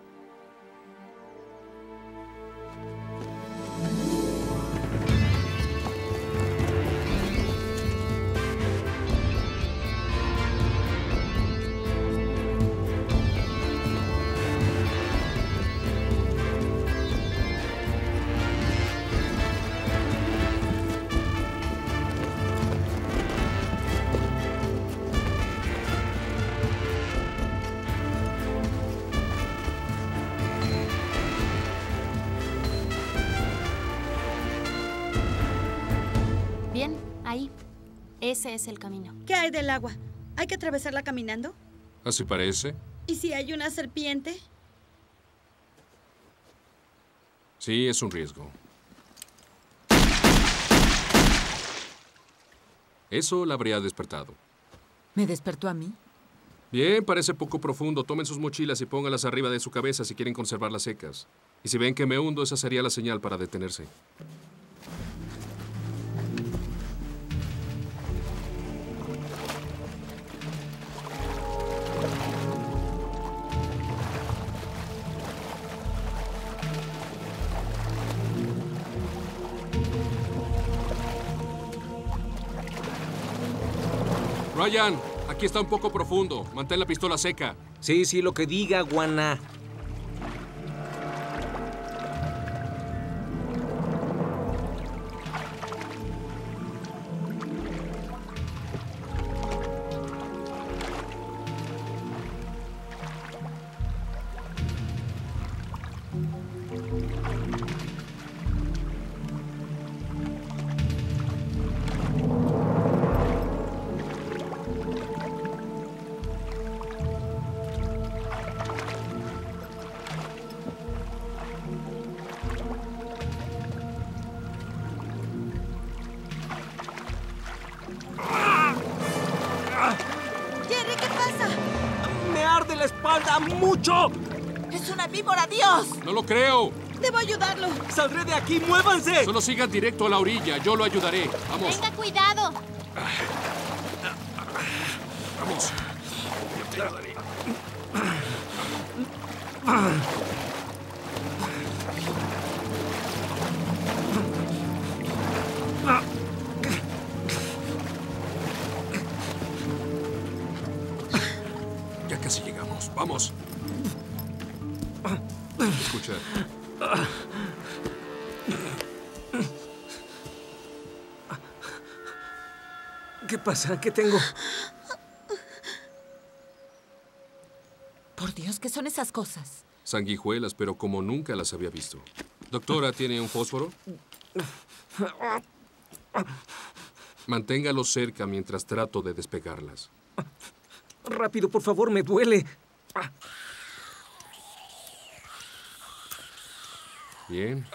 Bien, ahí. Ese es el camino. ¿Qué hay del agua? ¿Hay que atravesarla caminando? ¿Así parece? ¿Y si hay una serpiente? Sí, es un riesgo. Eso la habría despertado. ¿Me despertó a mí? Bien, parece poco profundo. Tomen sus mochilas y póngalas arriba de su cabeza si quieren conservarlas secas. Y si ven que me hundo, esa sería la señal para detenerse. Ryan, aquí está un poco profundo. Mantén la pistola seca. Sí, sí, lo que diga, guana. Jerry, ¿qué pasa? ¡Me arde la espalda mucho! ¡Es una víbora, Dios! ¡No lo creo! Debo ayudarlo. ¡Saldré de aquí! ¡Muévanse! Solo sigan directo a la orilla. Yo lo ayudaré. Vamos. Tenga cuidado. Vamos. Yo te ayudaré. Ya casi llegamos. Vamos. Escucha. ¿Qué pasa? ¿Qué tengo? Por Dios, ¿qué son esas cosas? Sanguijuelas, pero como nunca las había visto. Doctora, ¿tiene un fósforo? Manténgalo cerca mientras trato de despegarlas. Rápido, por favor, me duele. Bien.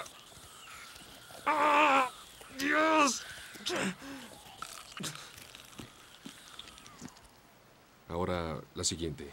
¡Ah! ¡Dios! Ahora, la siguiente.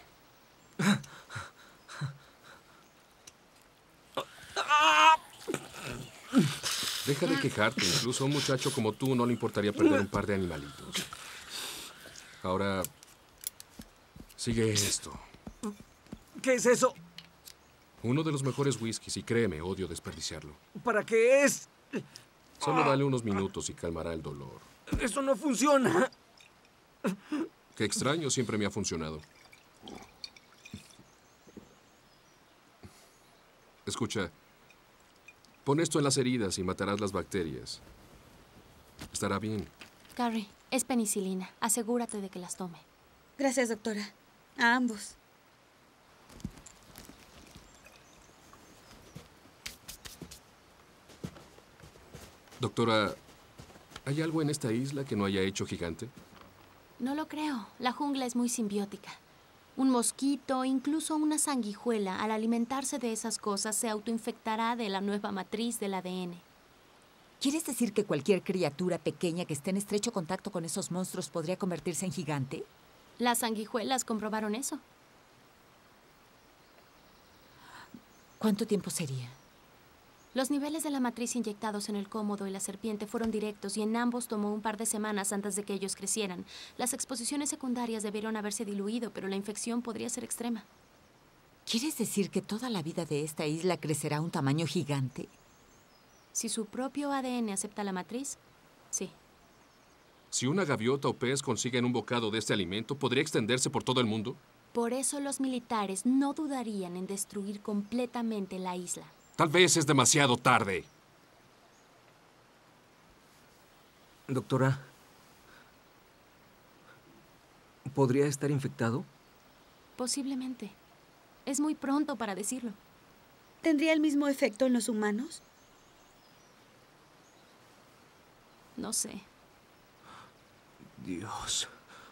Deja de quejarte. Incluso a un muchacho como tú no le importaría perder un par de animalitos. Ahora, sigue esto. ¿Qué es eso? Uno de los mejores whiskies y créeme, odio desperdiciarlo. ¿Para qué es? Solo dale unos minutos y calmará el dolor. Eso no funciona. Qué extraño, siempre me ha funcionado. Escucha, pon esto en las heridas y matarás las bacterias. Estará bien. Carrie, es penicilina. Asegúrate de que las tome. Gracias, doctora. A ambos. Doctora, ¿hay algo en esta isla que no haya hecho Gigante? No lo creo. La jungla es muy simbiótica. Un mosquito, incluso una sanguijuela, al alimentarse de esas cosas, se autoinfectará de la nueva matriz del A D N. ¿Quieres decir que cualquier criatura pequeña que esté en estrecho contacto con esos monstruos podría convertirse en gigante? Las sanguijuelas comprobaron eso. ¿Cuánto tiempo sería? Los niveles de la matriz inyectados en el cómodo y la serpiente fueron directos y en ambos tomó un par de semanas antes de que ellos crecieran. Las exposiciones secundarias debieron haberse diluido, pero la infección podría ser extrema. ¿Quieres decir que toda la vida de esta isla crecerá a un tamaño gigante? Si su propio A D N acepta la matriz, sí. Si una gaviota o pez consiguen un bocado de este alimento, ¿podría extenderse por todo el mundo? Por eso los militares no dudarían en destruir completamente la isla. Tal vez es demasiado tarde. Doctora, ¿podría estar infectado? Posiblemente. Es muy pronto para decirlo. ¿Tendría el mismo efecto en los humanos? No sé. Dios.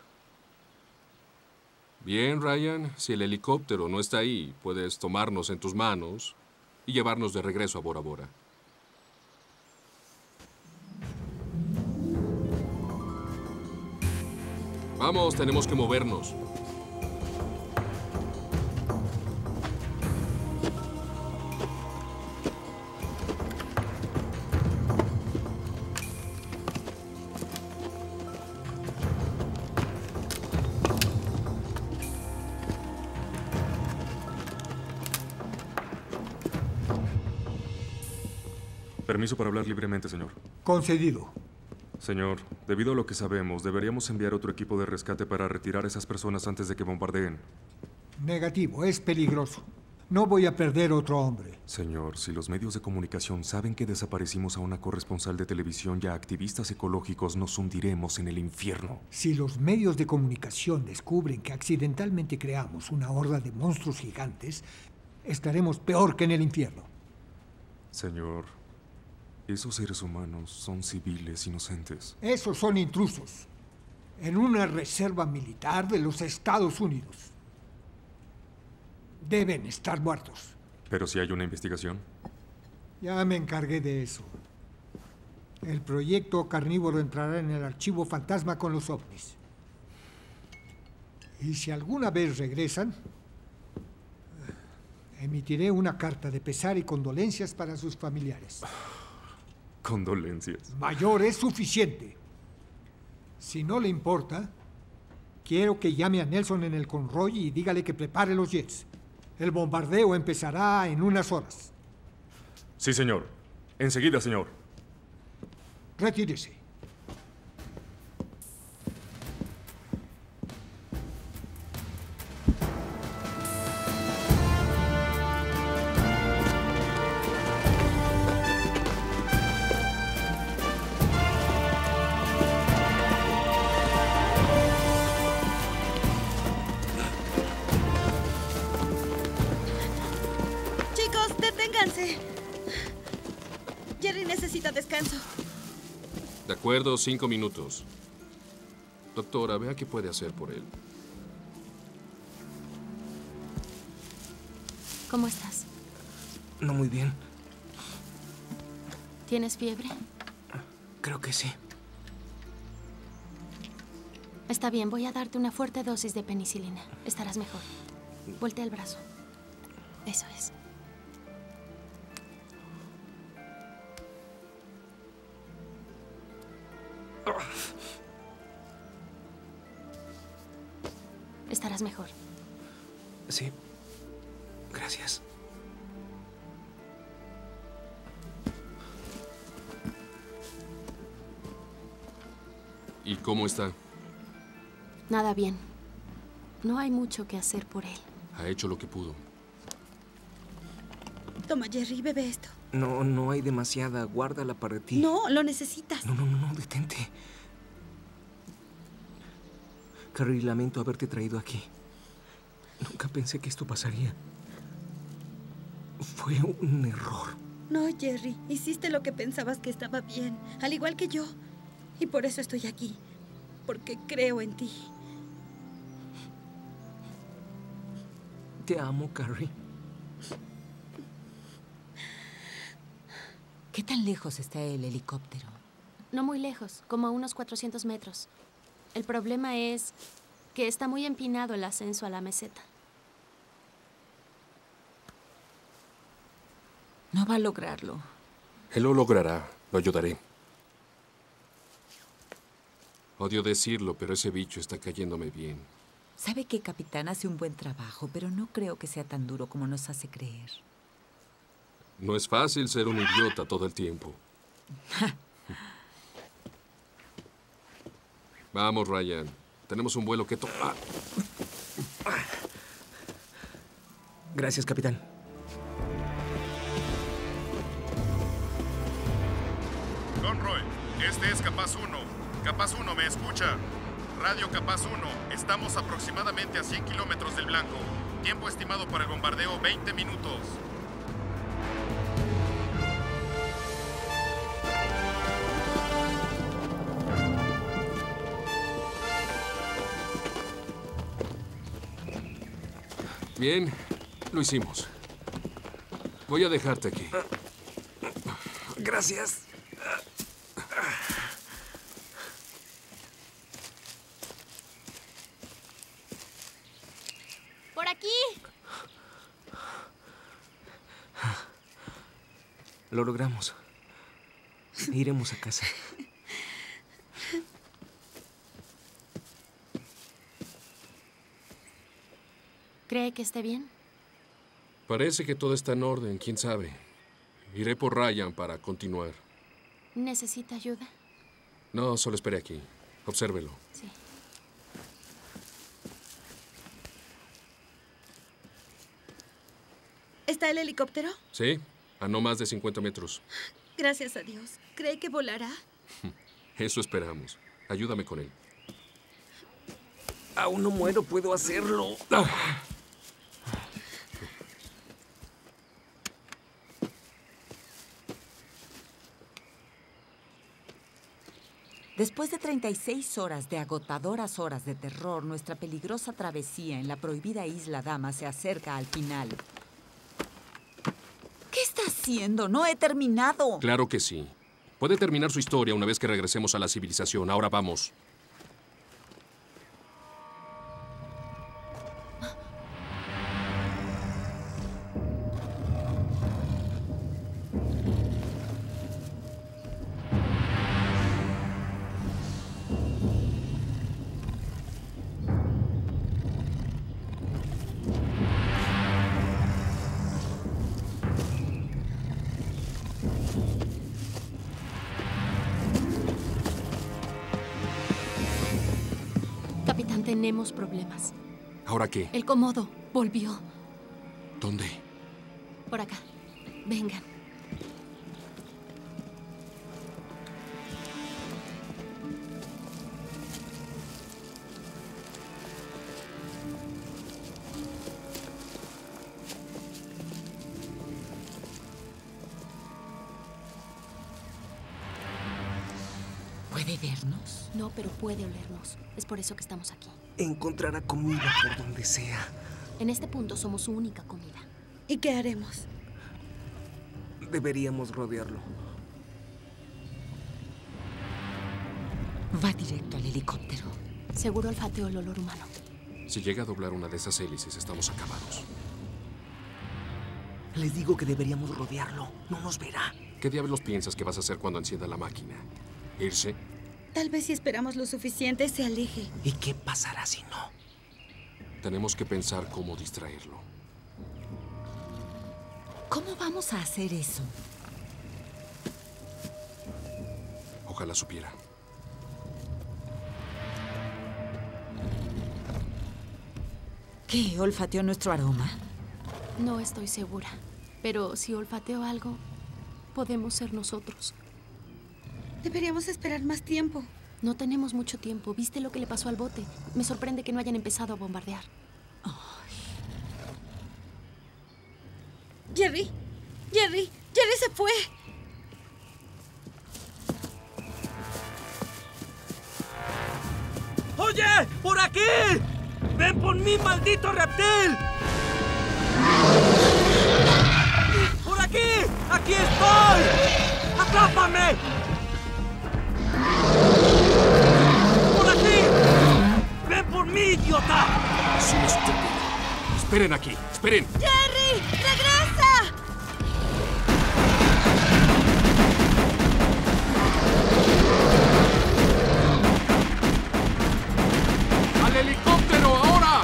Bien, Ryan. Si el helicóptero no está ahí, puedes tomarnos en tus manos y llevarnos de regreso a Bora Bora. Vamos, tenemos que movernos. Permiso para hablar libremente, señor. Concedido. Señor, debido a lo que sabemos, deberíamos enviar otro equipo de rescate para retirar a esas personas antes de que bombardeen. Negativo, es peligroso. No voy a perder otro hombre. Señor, si los medios de comunicación saben que desaparecimos a una corresponsal de televisión y a activistas ecológicos, nos hundiremos en el infierno. Si los medios de comunicación descubren que accidentalmente creamos una horda de monstruos gigantes, estaremos peor que en el infierno. Señor, esos seres humanos son civiles inocentes. Esos son intrusos en una reserva militar de los Estados Unidos. Deben estar muertos. Pero si hay una investigación. Ya me encargué de eso. El proyecto carnívoro entrará en el archivo fantasma con los ovnis. Y si alguna vez regresan, emitiré una carta de pesar y condolencias para sus familiares. Condolencias. Mayor es suficiente. Si no le importa, quiero que llame a Nelson en el Conroy y dígale que prepare los jets. El bombardeo empezará en unas horas. Sí, señor. Enseguida, señor. Retírese. Chicos, deténganse. Jerry necesita descanso. De acuerdo, cinco minutos. Doctora, vea qué puede hacer por él. ¿Cómo estás? No muy bien. ¿Tienes fiebre? Creo que sí. Está bien, voy a darte una fuerte dosis de penicilina. Estarás mejor. Voltea el brazo. Eso es. Estarás mejor. Sí. Gracias. ¿Y cómo está? Nada bien. No hay mucho que hacer por él. Ha hecho lo que pudo. Toma, Jerry, bebe esto. No, no hay demasiada. Guárdala para ti. No, lo necesitas. No, no, no, no, detente. Carrie, lamento haberte traído aquí. Nunca pensé que esto pasaría. Fue un error. No, Jerry, hiciste lo que pensabas que estaba bien, al igual que yo. Y por eso estoy aquí, porque creo en ti. Te amo, Carrie. ¿Qué tan lejos está el helicóptero? No muy lejos, como a unos cuatrocientos metros. El problema es que está muy empinado el ascenso a la meseta. No va a lograrlo. Él lo logrará. Lo ayudaré. Odio decirlo, pero ese bicho está cayéndome bien. Sabe que Capitán hace un buen trabajo, pero no creo que sea tan duro como nos hace creer. No es fácil ser un idiota todo el tiempo. Vamos, Ryan. Tenemos un vuelo que tomar. Gracias, capitán. Conroy, este es Capaz uno. Capaz uno, ¿me escucha? Radio Capaz uno, estamos aproximadamente a cien kilómetros del blanco. Tiempo estimado para el bombardeo, veinte minutos. Bien, lo hicimos. Voy a dejarte aquí. Gracias. ¡Por aquí! Lo logramos. Iremos a casa. ¿Cree que esté bien? Parece que todo está en orden, quién sabe. Iré por Ryan para continuar. ¿Necesita ayuda? No, solo espere aquí. Obsérvelo. Sí. ¿Está el helicóptero? Sí, a no más de cincuenta metros. Gracias a Dios. ¿Cree que volará? Eso esperamos. Ayúdame con él. Aún no muero, puedo hacerlo. Después de treinta y seis horas de agotadoras horas de terror, nuestra peligrosa travesía en la prohibida Isla Dama se acerca al final. ¿Qué está haciendo? No he terminado. Claro que sí. Puede terminar su historia una vez que regresemos a la civilización. Ahora vamos. Capitán, tenemos problemas. ¿Ahora qué? El Komodo volvió. ¿Dónde? Por acá. Vengan. ¿Puede vernos? No, pero puede olernos. Es por eso que estamos aquí. Encontrará comida por donde sea. En este punto somos su única comida. ¿Y qué haremos? Deberíamos rodearlo. Va directo al helicóptero. Seguro olfateó el olor humano. Si llega a doblar una de esas hélices, estamos acabados. Les digo que deberíamos rodearlo. No nos verá. ¿Qué diablos piensas que vas a hacer cuando encienda la máquina? ¿Irse? Tal vez si esperamos lo suficiente se aleje. ¿Y qué pasará si no? Tenemos que pensar cómo distraerlo. ¿Cómo vamos a hacer eso? Ojalá supiera. ¿Qué? ¿Olfateó nuestro aroma? No estoy segura. Pero si olfateó algo, podemos ser nosotros. Deberíamos esperar más tiempo. No tenemos mucho tiempo. ¿Viste lo que le pasó al bote? Me sorprende que no hayan empezado a bombardear. Jerry, Jerry, Jerry se fue. ¡Oye! ¡Por aquí! ¡Ven por mí, maldito reptil! ¡Por aquí! ¡Aquí estoy! ¡Atrápame! ¡Por aquí! ¡Ven por mí, idiota! Es un estúpido. Esperen aquí, esperen. ¡Jerry! ¡Regresa! ¡Al helicóptero, ahora!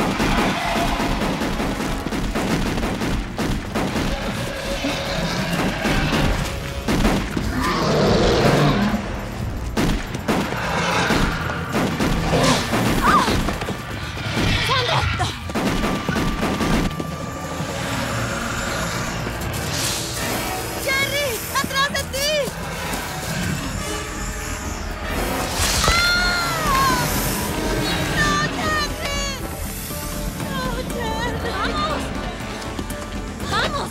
¡Jerry! ¡Atrás de ti! ¡Vamos!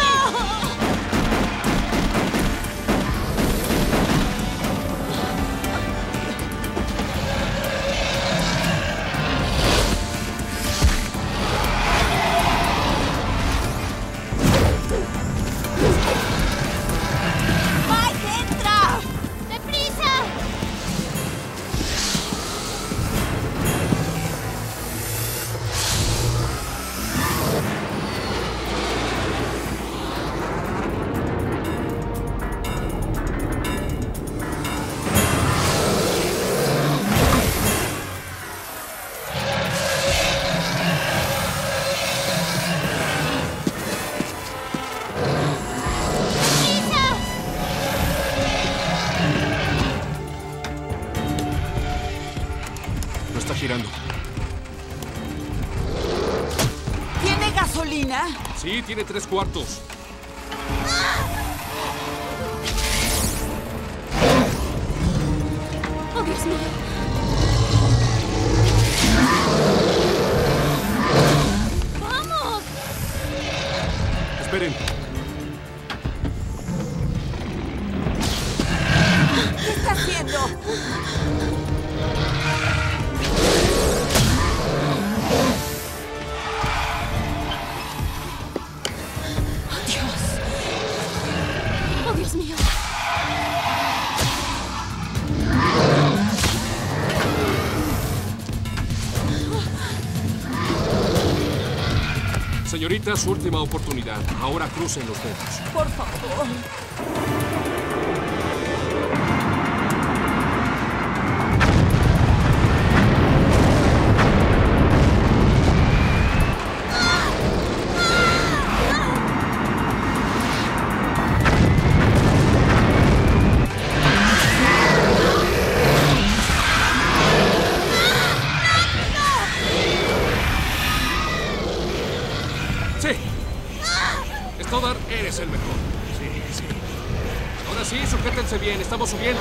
¡Mike, entra! ¡Deprisa! No está girando. ¿Tiene gasolina? Sí, tiene tres cuartos. ¡Oh, Dios mío! ¡Vamos! Esperen. ¿Qué está haciendo? ¡Oh, Dios! ¡Oh, Dios mío! Señorita, su última oportunidad. Ahora crucen los dedos. Por favor. ¡Sí! Stoddard, eres el mejor. Sí, sí. Ahora sí, sujétense bien. Estamos subiendo.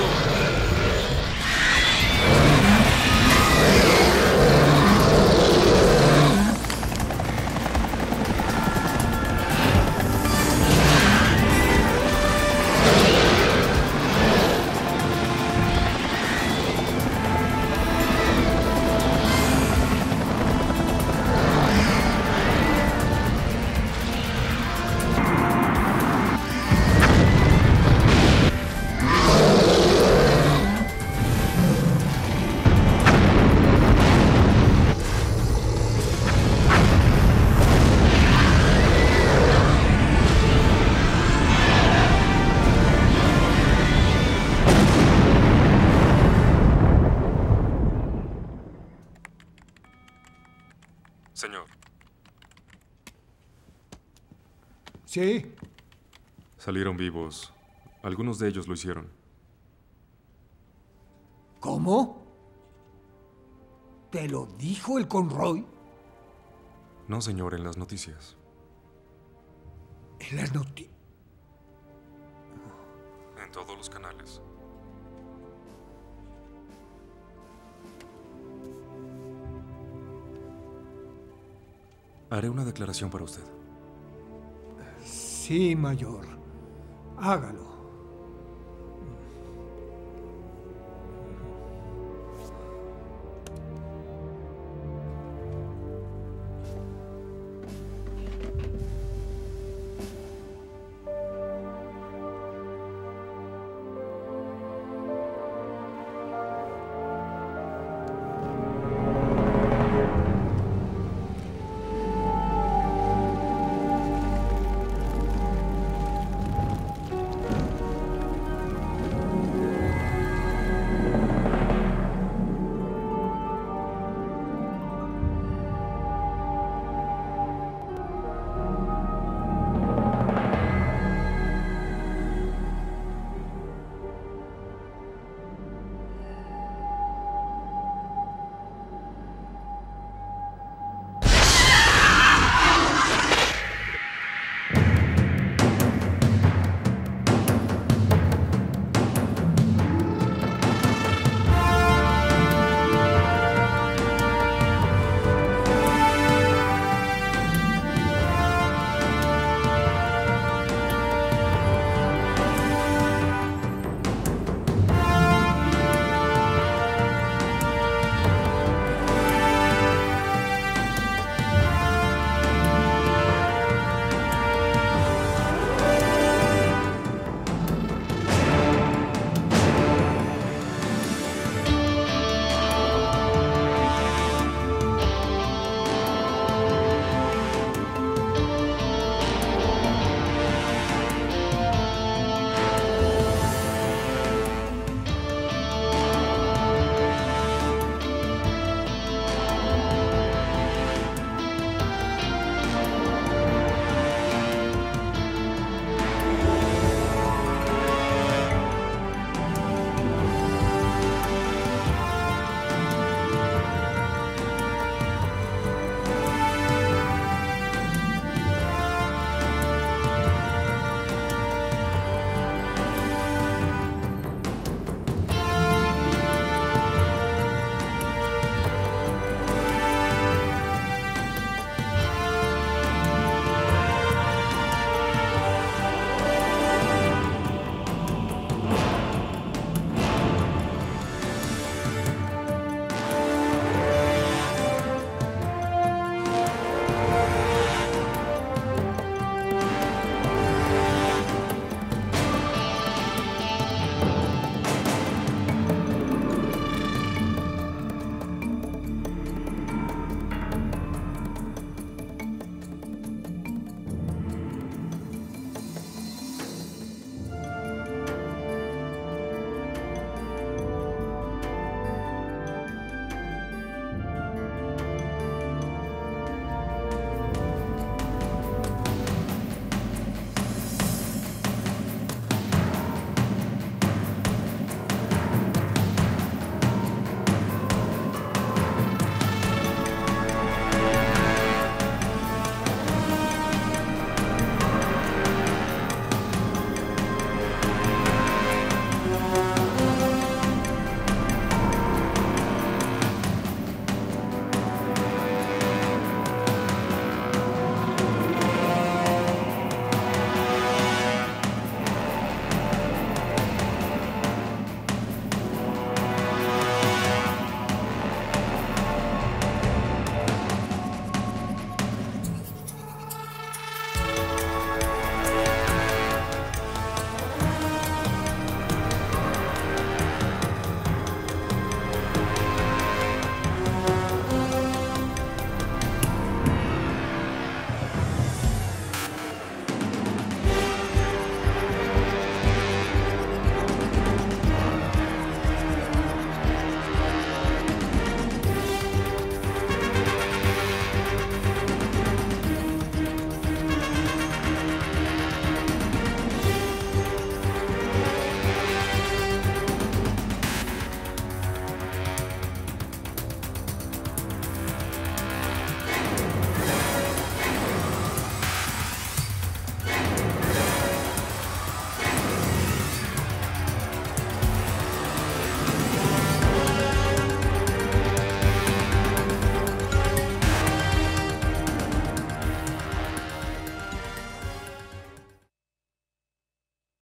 Sí. Salieron vivos. Algunos de ellos lo hicieron. ¿Cómo? ¿Te lo dijo el Conroy? No, señor, en las noticias. ¿En las noticias? En todos los canales. Haré una declaración para usted. Sí, mayor. Hágalo.